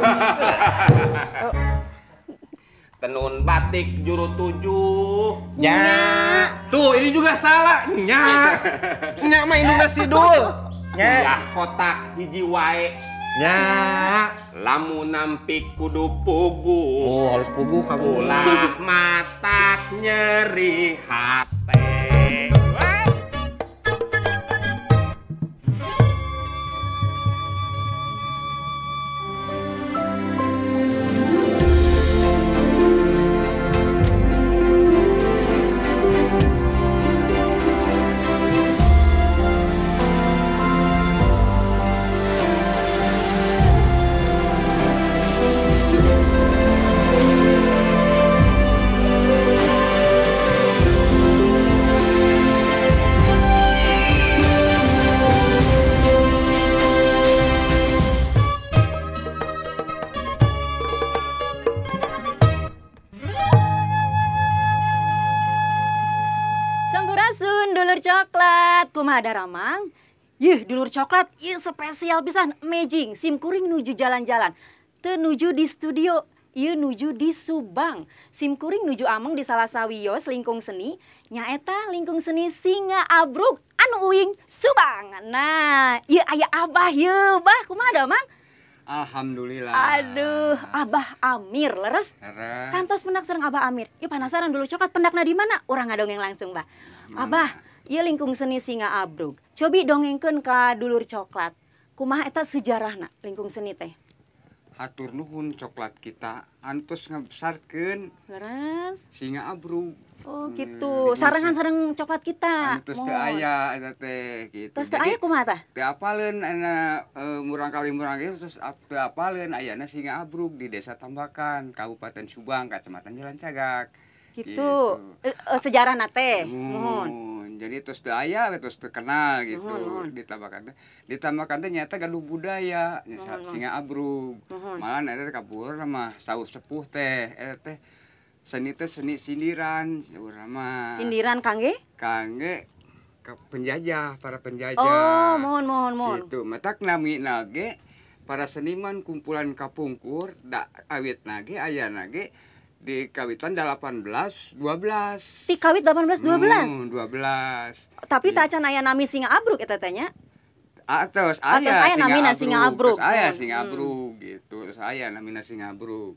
Tenun batik juru tujuh. Ya. Tuh, ini juga salah. Nya. Nya mah Indung Sidul. Nya. Ya kotak hiji wae. Nya. Lamun nampik kudu pugu. Oh, harus pugu kamu. Ulah matak nyeri hate. Wah. Sampurasun dulur coklat, kumaha ada Ramang? Yuh dulur coklat, ieu spesial pisan, amazing, sim kuring nuju jalan-jalan. Teu nuju di studio, ieu nuju di Subang. Sim kuring nuju Ameng di salah sawios lingkung seni, nyaeta lingkung seni Singa Abrug anu uing Subang. Nah, ieu aya Abah yeuh, Bah, kumaha ada Mang? Alhamdulillah. Aduh, Abah Amir, leres? Leres. Kantos pendak sareng Abah Amir. Yuk penasaran dulu coklat pendakna di mana? Urang ngadongeng langsung, Bah. Abah, ieu lingkung seni Singa Abrug. Cobi dongengkeun ka dulur coklat. Kumaha eta sejarahna lingkung seni teh? hatur nuhun coklat kita antos ngabesarkeun Leres. singa abrug. Oh gitu. Sarengan sareng coklat kita. Antos teu aya eta teh gitu. Terus teu aya kumaha tah? Teu apaleun ana e, murang kali murang ieu terus teu apaleun ayana singa abrug di Desa Tambakan, Kabupaten Subang, Kecamatan Jalan Cagak. Gitu. E, e, sejarah nate. Mohon. Mohon. Jadi terus teu aya terus teu kenal gitu. Mohon, mohon. Di Tambakan teh. Di Tambakan teh nyata gaduh budaya nya Mohon, singa abrug. Mohon. Malah eta kabur mah saur sepuh teh eta teh seni teh seni sindiran urang mah. Sindiran kangge? Kangge ke penjajah, para penjajah. Oh, mohon mohon mohon. Gitu. Matak nami nage para seniman kumpulan kapungkur da awit nage aya nage di kawitan delapan belas dua belas. Ti kawit delapan belas dua belas. Hmm, dua belas. Tapi tak acan aya nami singa abrug eta teh nya. Atos Atos aya aya namina singa abrug. Terus aya Hmm, singa hmm. abrug gitu. Terus aya namina singa abrug.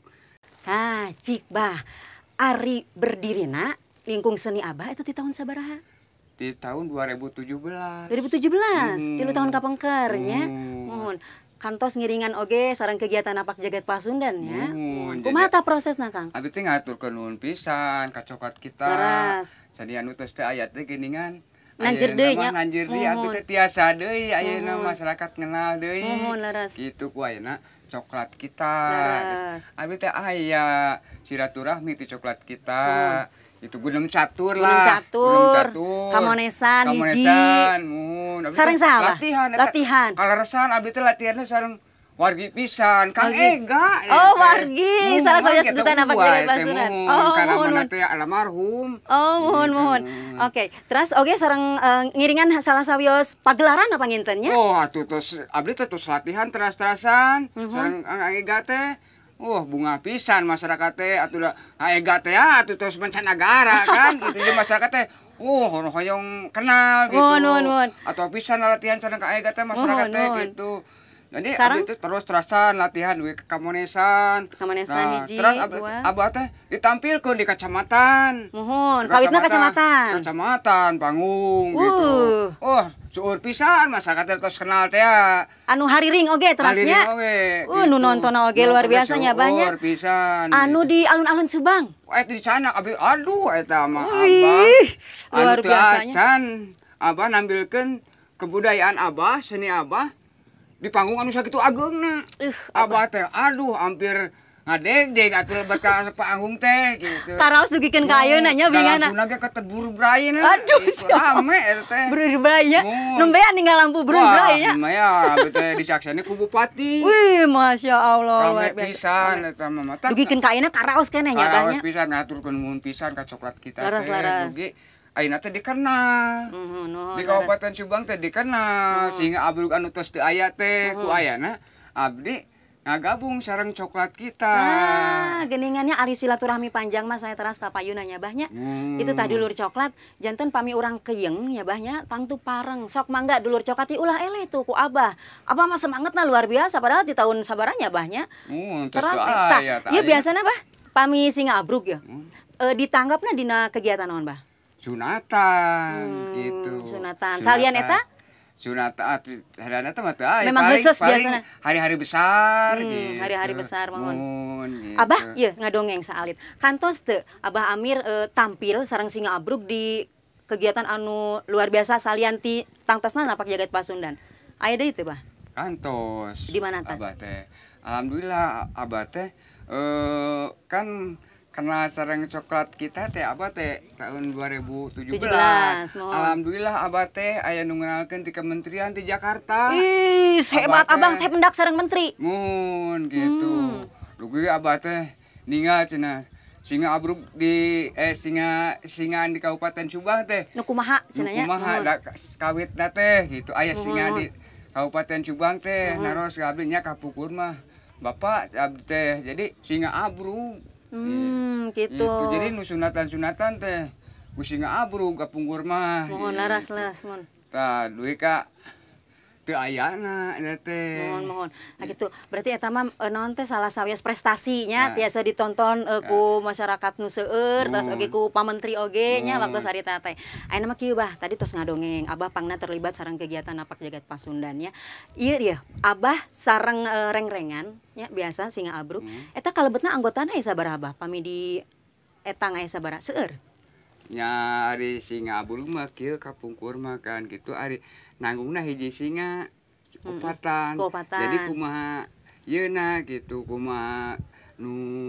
Hah, cik bah. Ari berdirina lingkung seni Abah itu di tahun sabaraha? Di tahun dua ribu tujuh belas. dua ribu tujuh belas. Hmm. Tilu tahun kapengker nya. Hmm. Mohon. Kantos ngiringan oge sareng kegiatan apak jagat Pasundan nya. Hmm, Kumaha jadi- tah prosesna Kang? Abi teh ngaturkeun nuhun pisan ka coklat kita. Laras. Sadian utus teh aya teh geuningan. Nanjir Ayeuna deui mah nya. Nanjir deui atuh Mohon. teh tiasa deui ayeuna Mohon. masyarakat ngenal deui. Mohon, laras. Kitu ku ayeuna coklat kita. Laras. Abi teh aya silaturahmi ti coklat kita. Itu gunung catur Gunung lah. catur, kamonesan, hiji. Kamonesan, mun. Abi Sareng teh saha? Latihan. eta. Latihan. Kaleresan abi teh latihanna sareng wargi pisan. Kang Wargi. Ega. Oh, teh. wargi. Mohon, Salah satu kita sebutan apa uai, jagat teh, Pasundan. mohon. Oh, Karena mohon, mana mohon. teh almarhum. Oh, mohon Gitu. mohon. Oke, terus oke sareng eh, ngiringan salah sawios pagelaran apa ngintennya? Oh, atuh terus abdi teh terus latihan teras-terasan. Mhm. Sareng Kang Ega teh. Wah, bunga pisan masyarakat teh atuh da Ega teh ya atuh terus mancanagara kan gitu di masyarakat teh. Wah, ono hoyong kenal gitu. Mohon, mohon, mohon. Atau pisan latihan sareng Kang Ega teh masyarakat Mohon, teh mohon. gitu. Jadi Sareng? abdi teh terus terasan latihan di kamonesan. Kamonesan hiji, terus abdi, dua. abah teh ditampilkeun di kacamatan. Mohon, kawitna kacamatan. Kacamatan, panggung gitu. Uh. Oh, seueur pisan masyarakat teh tos kenal teh ya. Anu hariring oge terasnya. Haliring oge, Uh, gitu. nu nontona oge luar Nonton biasa nya seueur banyak. pisan. Anu gitu. di alun-alun Subang. Eh di sana abi aduh eta mah Wih, Abah. luar Anu teu biasanya. acan Abah nampilkeun kebudayaan Abah, seni Abah di panggung anu sakitu ageungna. Uh, Abah teh aduh hampir ngadeg-deg atuh beta panggung teh gitu. Taraos dugikeun ka ayeuna nya bingana. Dalam lagi ketebur braina. Aduh, Gitu, rame eta teh. Berubraya. Mohon. Nembean ninggal lampu berubraya nya. Wah, ya, abdi teh disaksiani ku bupati. Wih, Masya Allah, luar Rame biasa. pisan eta mah mah. Dugikeun ka ayeuna karaos keneh nya Karaos banyak. pisan ngaturkeun nuhun pisan ka coklat kita Laras, teh. laras. Dugi ayeuna teh dikenal. Mhm, nuhun, Di laras. Kabupaten Subang teh dikenal. Sehingga abrug anu tos teu aya teh ku ayana abdi ngagabung sareng coklat kita. Nah, geningannya ari silaturahmi panjang mas saya teras ka payuna nya bahnya. Hmm. Itu tadi dulur coklat, janten pami urang keyeung nya bahnya tangtu pareng. Sok mangga dulur coklat ti ulah eleh tuh ku Abah. Abah mah semangatna luar biasa padahal di tahun sabaranya bahnya. Hmm, terus Terus teu eta, aya, teu ieu aya. biasana bah pami singa abrug ya. E, ditanggapna dina kegiatan naon bah? Sunatan Hmm, gitu. sunatan. Salian eta? Sunatan hari eta mah teu aya. Memang Paling- heuseuh paling biasana. Hari-hari besar Hmm, gitu. hari-hari besar, mohon. Mohon, gitu. Abah, iya ngadongeng saalit. Kantos teu Abah Amir eh, tampil sareng singa abrug di kegiatan anu luar biasa salian ti tangtosna napak jagat Pasundan. Aya deui teu, Bah? Kantos. Di mana teh? Abah teh. Alhamdulillah Abah teh eh kan kenal sareng coklat kita teh Abah teh tahun dua ribu tujuh belas. tujuh belas, mohon. Alhamdulillah Abah teh aya nu ngenalkeun ti kementerian di Jakarta. Ih, hebat Abah Abang teh. teh pendak sareng menteri. Mun gitu. Lugu Abah teh ninggal cenah singa abrug di eh singa singaan di Kabupaten Subang teh. Nu kumaha cenah nya? Kumaha Mohon. da kawitna teh gitu. Aya singa Mohon. di Kabupaten Subang teh naros abdi nya kapukur mah. Bapak abdi teh jadi singa abrug. Hmm, gitu. Gitu. Jadi nu sunatan-sunatan teh ku singa abrug kapungkur mah. Mohon Gitu. laras laras, mohon. Tah duit ka teu ayana eta teh. Mohon mohon. Nah gitu. Berarti eta mah eh, naon teh salah sawias prestasinya Ya. tiasa ditonton eh, ku masyarakat nu seueur terus Mohon. oge ku pamentri oge nya Mohon. waktu sarita teh. Ayeuna mah kieu bah tadi tos ngadongeng Abah pangna terlibat sareng kegiatan Napak Jagat Pasundan nya. Ieu dia Abah sareng eh, reng-rengan nya biasa singa abruk. Eta kalebetna anggotana aya sabaraha Abah pami di etang aya sabaraha seueur. Nya ari singa abruk mah kieu kapungkur mah kan gitu ari nanggungna hiji singa kopatan. Kopatan. Jadi kumaha yeuna gitu kumaha nu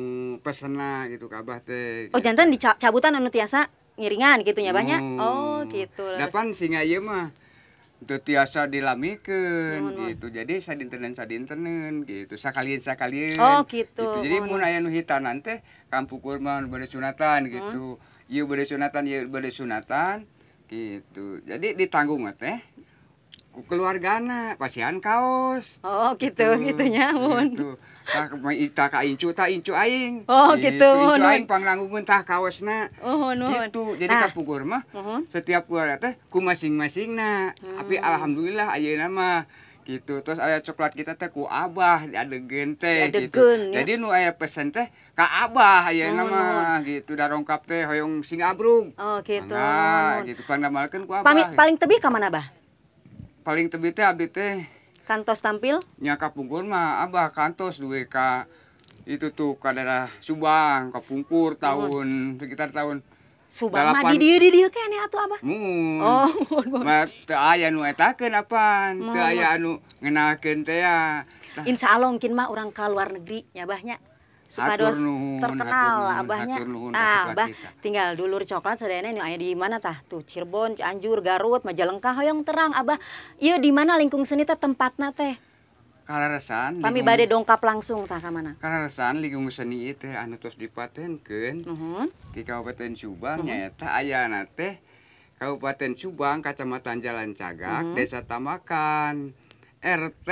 pesena gitu ka Abah teh. Oh jantan dicabutan anu tiasa ngiringan gitu nya Abahnya. Hmm. Oh gitu. Dapan singa ieu mah teu tiasa dilamikeun Mohon, mohon. gitu. Jadi sadintenan sadintenan gitu. Sakalian sakalian. Oh, gitu. Jadi Mohon, mun aya nu hitanan teh kampukur mah bade sunatan gitu. Ieu bade sunatan, ieu bade sunatan gitu. Jadi ditanggung teh ku keluargana pasihan kaos. Oh gitu gitunya mun. Gitu. Tah ita ka incu tah incu aing. Oh, gitu, Incu nun. aing pangnanggungeun tah kaosna. Oh nun. Gitu. Jadi Nah. kapungkur mah Nuhun. setiap keluarga teh ku masing-masingna. Tapi alhamdulillah ayeuna mah gitu. Terus aya coklat kita teh ku Abah diadegeun teh gitu. Diadegeun, ya. Jadi nu aya pesen teh ka Abah ayeuna Nuhun, mah gitu. Da rongkap teh hoyong sing abrug. Oh gitu. Mangga, Nuhun. gitu pandamalkeun ku Abah. Pami, paling tebih ka mana Bah? Paling tebih teh abdi teh Kantos tampil? nya kapungkur mah Abah kantos duwe ka itu tuh ka daerah Subang, kapungkur tahun sekitar tahun Subang mah Dalapan. di dieu di dieu keneh atuh Abah. mun. Oh, mohon, mohon. Mah teu aya nu etakeun apaan, teu Mohon. aya anu ngenalkeun teh ya. Tah, Insya Allah mungkin mah orang ke luar negeri nya Bahnya. Supados Hatur nuhun, terkenal hatur nuhun, Abahnya. hatur nuhun, Ah, coklat Bah kita. tinggal dulur coklat sadayana nu aya di mana tah? Tuh Cirebon, Cianjur, Garut, Majalengka hoyong terang Abah. Ieu di mana lingkung seni teh tempatna teh? kalaresan Pami lingkung- bade dongkap langsung tah ka mana? kalaresan lingkung seni ieu teh anu tos dipatenkeun Nuhun. di Kabupaten Subang nyaeta ayana teh Kabupaten Subang, Kecamatan Jalan Cagak, Desa Tamakan, R T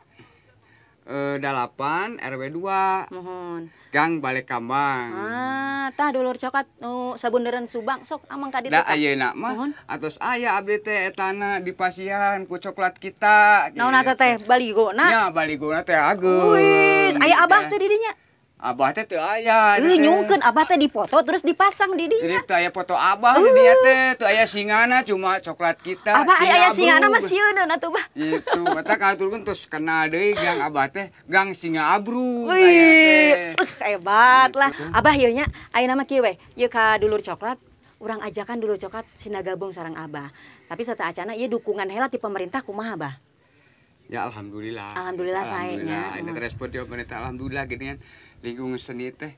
eh, delapan R W dua, Nuhun. Gang Balekambang. Ah, tah dulur coklat nu sabunderan Subang sok amang ka ditu. Da tah. ayeuna mah Nuhun. atos aya abdi teh etana di pasihan ku coklat kita. Naon eta teh baligona? Nya baligona teh ageun. Wis, aya Abah tuh di dinya. Abah teh teu aya. Euy nyungkeun Abah teh dipoto terus dipasang di Jadi dinya. teu aya foto Abah di dinya teh, teu aya singana cuma coklat kita. Abah aya aya singana mah Abrug. sieun atuh Bah. Gitu, mata katurkeun terus kenal deui gang Abah teh gang Singa Abrug aya Wih, teh. uh, hebat lah. Abah ieu nya ayeuna mah kieu we. Ieu ka dulur coklat, urang ajakan dulur coklat sina gabung sareng Abah. Tapi sata acana ieu dukungan heula ti pemerintah kumaha Bah? Ya alhamdulillah. Alhamdulillah saenya. Alhamdulillah. Ini respon di pemerintah alhamdulillah gini kan lingkungan seni teh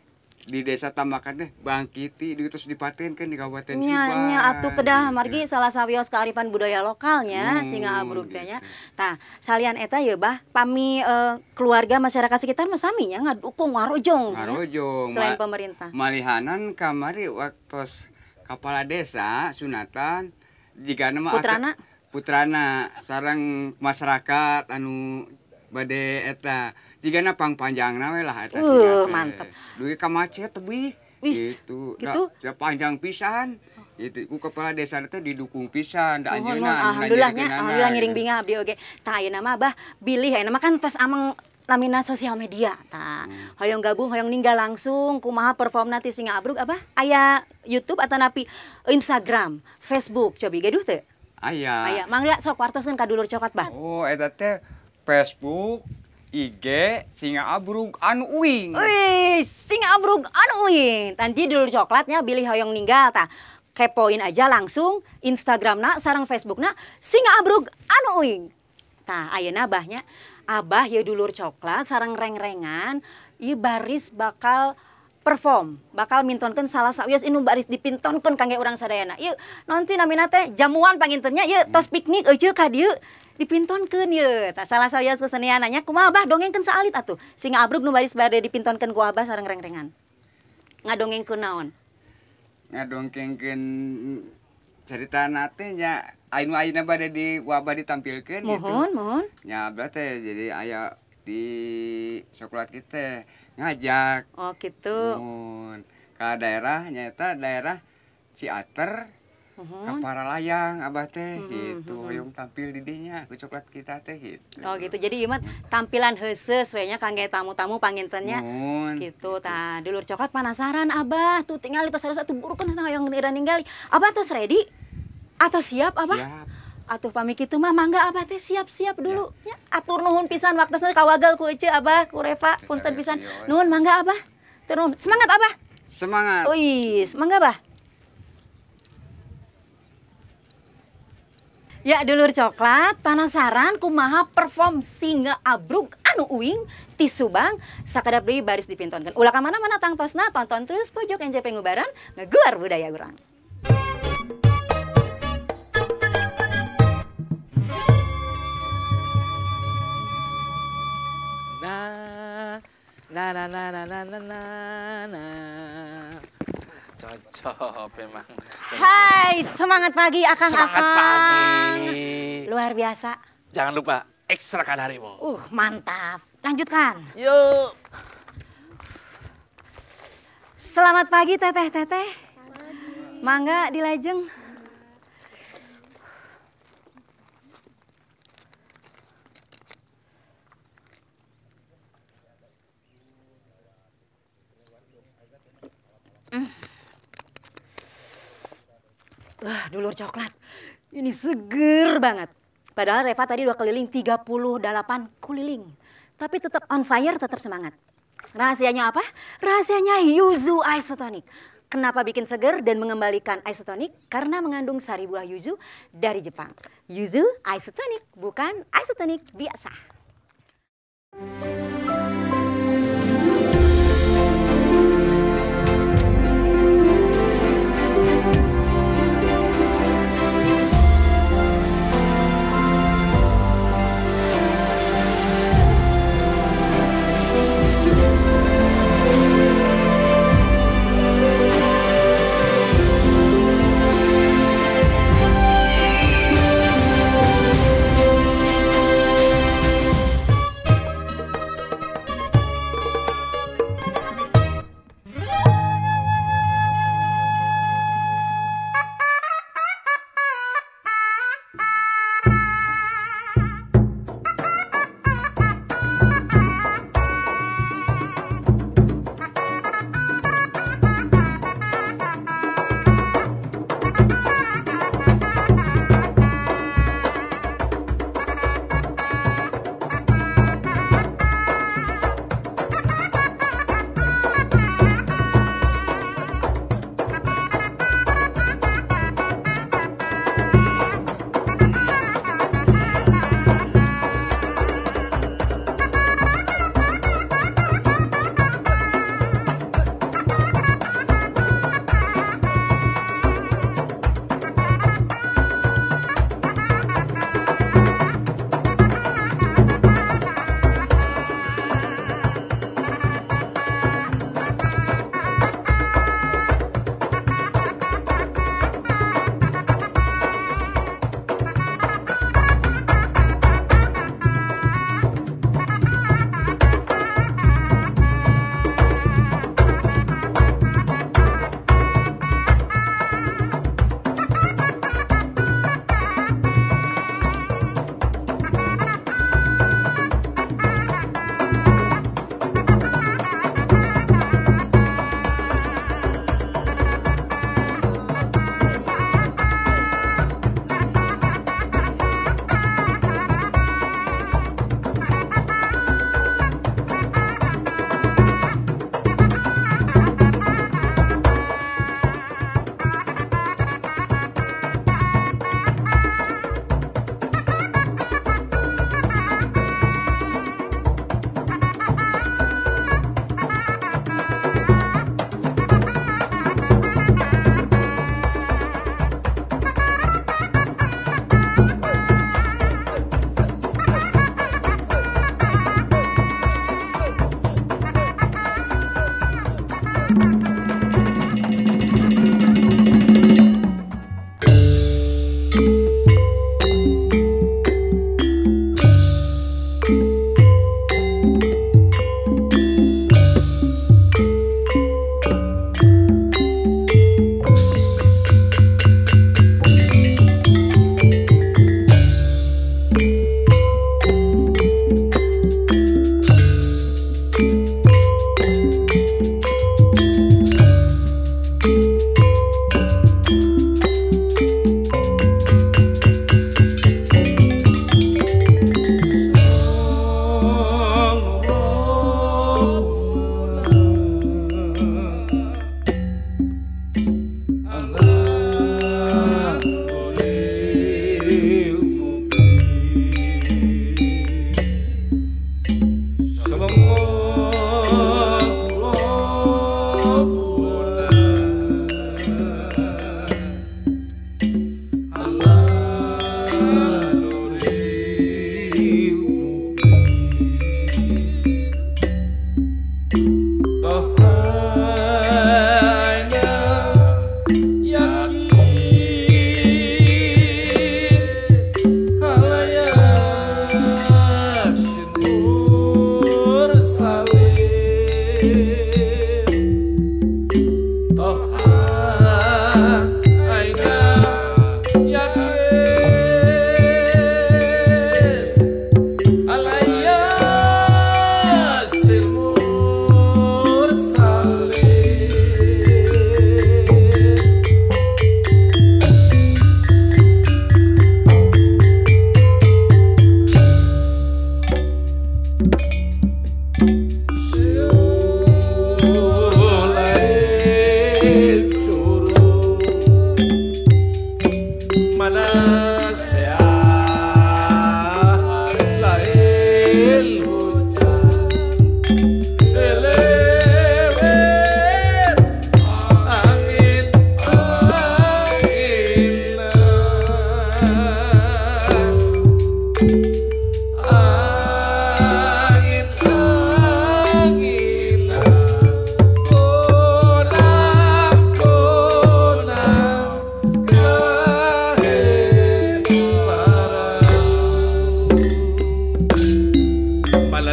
di desa Tamakan teh bangkiti di terus dipatenkeun di Kabupaten Nya Subang. nya atuh kedah gitu. margi salah sawios kearifan budaya lokalnya Hmm, singa abrug teh nya. gitu. Tah, salian eta ye Bah, pami eh, keluarga masyarakat sekitar mah sami nya ngadukung ngarojong. nya. Ngarojong. Selain Ma- pemerintah. Malihanan kamari waktu kepala desa sunatan jika nama Putrana? putrana sarang masyarakat anu bade eta jigana pang panjangna we lah eta Uh, siga teh. mantep. Duit ka macet tebih Wis, gitu. gitu? Da, da panjang pisan. Gitu, ku kepala desa teh didukung pisan da Nuhun, anjeunna. nuhun. anu Alhamdulillahnya, ngajakeunana, alhamdulillah ngiring gitu. binga abdi oge. Tah ayeuna mah Bah bilih ayeuna mah kan tos amang lamina sosial media tah. Hoyong gabung hoyong ninggal langsung kumaha performna ti singa abrug Abah? Aya YouTube atau napi Instagram, Facebook cobi gaduh teu? Aya. Aya, mangga sok wartoskeun ka dulur coklat Bah. Oh, eta teh Facebook, I G, Singa Abrug anu uing. Wih, singa abrug anu uing. Tanti dulur coklatnya bilih hoyong ninggal tah. Kepoin aja langsung Instagramna sareng Facebookna singa abrug anu uing. Tah ayeuna Abahnya Abah ya dulur coklat sareng reng-rengan ieu baris bakal perform, bakal mintonkeun salah sawios inu baris dipintonkeun kangge urang sadayana. Ieu nanti namina teh jamuan pangintennya ieu tos piknik euceul ka dieu dipintonkeun ieu. Tah salah sawios keseniananya kumaha Abah dongengkeun saalit atuh. Singa abrug nu baris bade dipintonkeun ku Abah sareng reng-rengan. Ngadongengkeun naon? Ngadongkengkeun cerita nate nya anu ayeuna bade di wabah ditampilkeun gitu. Mohon, mohon. Nya abah teh jadi aya di coklat kita ngajak Oh gitu. mun ka daerah nyaeta daerah Ciater Ka Paralayang abah teh gitu. Hoyong tampil di dinya ku coklat kita teh gitu. Oh gitu. Jadi ieu mah tampilan heuseuh we nya kangge tamu-tamu pangintennya. Mun. Gitu tah. Dulur coklat penasaran Abah. Tuh tinggal itu salah satu burukeun yang ninggali. Abah tos ready? Atau siap Abah? Siap. Atuh pami kitu mah mangga Abah teh siap-siap dulu nya. Atur nuhun pisan waktosna kawagal ku ece Abah, ku Reva, punten pisan. Nuhun mangga Abah. Turun. Semangat Abah. Semangat. Wis, mangga Abah. Ya dulur coklat, penasaran kumaha perform singa abrug anu uing ti Subang sakadap deui baris dipintonkeun. Ulah ka mana-mana tangtosna tonton terus pojok N J P Ngubaran ngeguar budaya urang. Nah, nah, nah, nah, nah, nah, nah, nah, nah. Cocok memang. Hai, semangat pagi akang-akang. Semangat pagi. Luar biasa. Jangan lupa ekstrakan harimau. Uh, mantap. Lanjutkan. Yuk. Selamat pagi teteh-teteh. Mangga dilajeng. Mm. Wah, dulur coklat. Ini seger banget. Padahal Reva tadi udah keliling tiga puluh delapan keliling. Tapi tetap on fire, tetap semangat. Rahasianya apa? Rahasianya yuzu isotonic. Kenapa bikin seger dan mengembalikan isotonic? Karena mengandung sari buah yuzu dari Jepang. Yuzu isotonic, bukan isotonic biasa.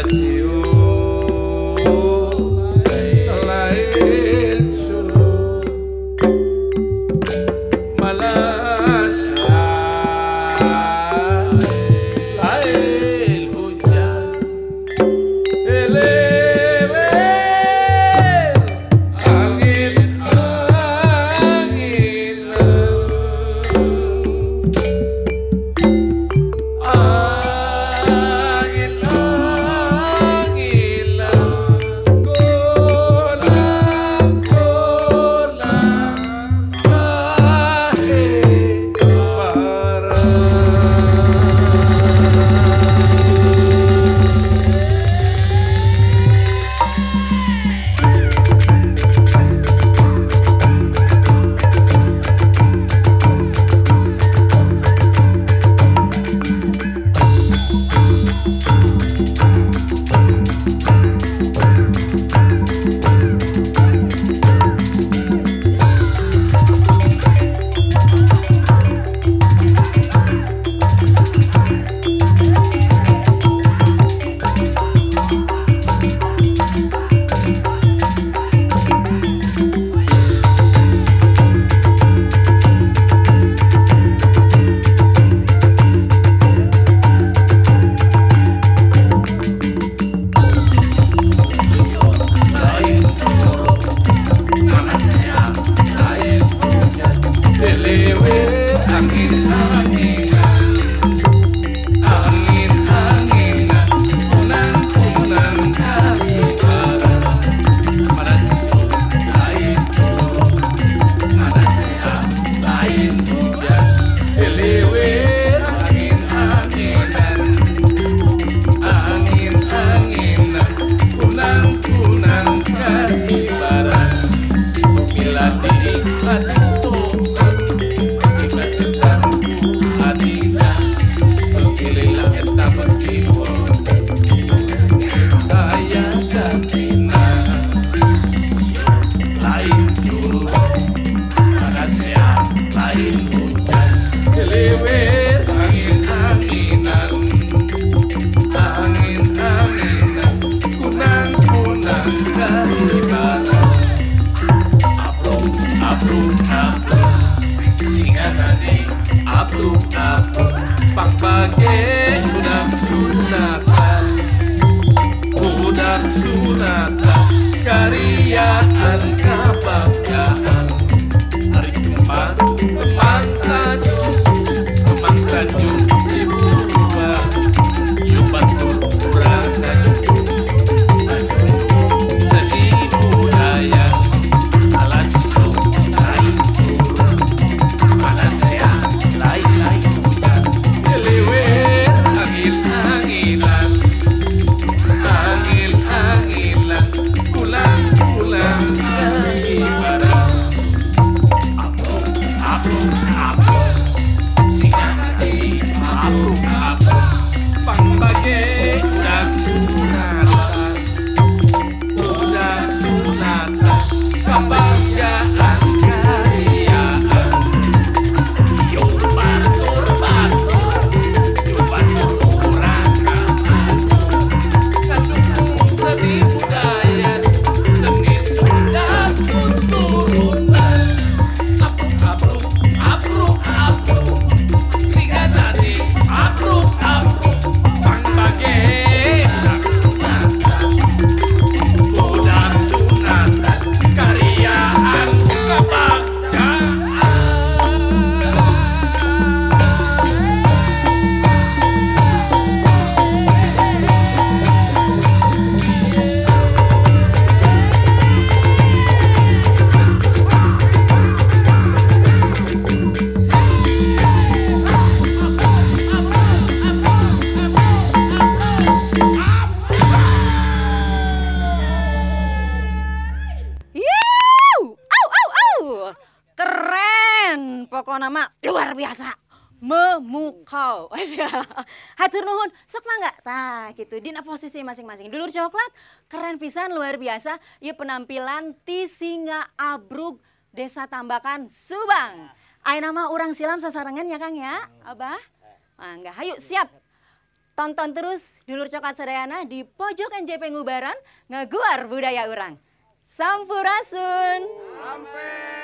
memukau. Hatur nuhun, sok mangga. Tah gitu, dina posisi masing-masing. Dulur coklat, keren pisan, luar biasa. Ieu penampilan ti Singa Abrug Desa Tambakan Subang. Ayeuna mah urang silam sasarengan ya Kang ya, Abah. Mangga, hayu siap. Tonton terus Dulur Coklat Sadayana di pojok N J P Ngubaran, ngeguar budaya urang. Sampurasun. Sampai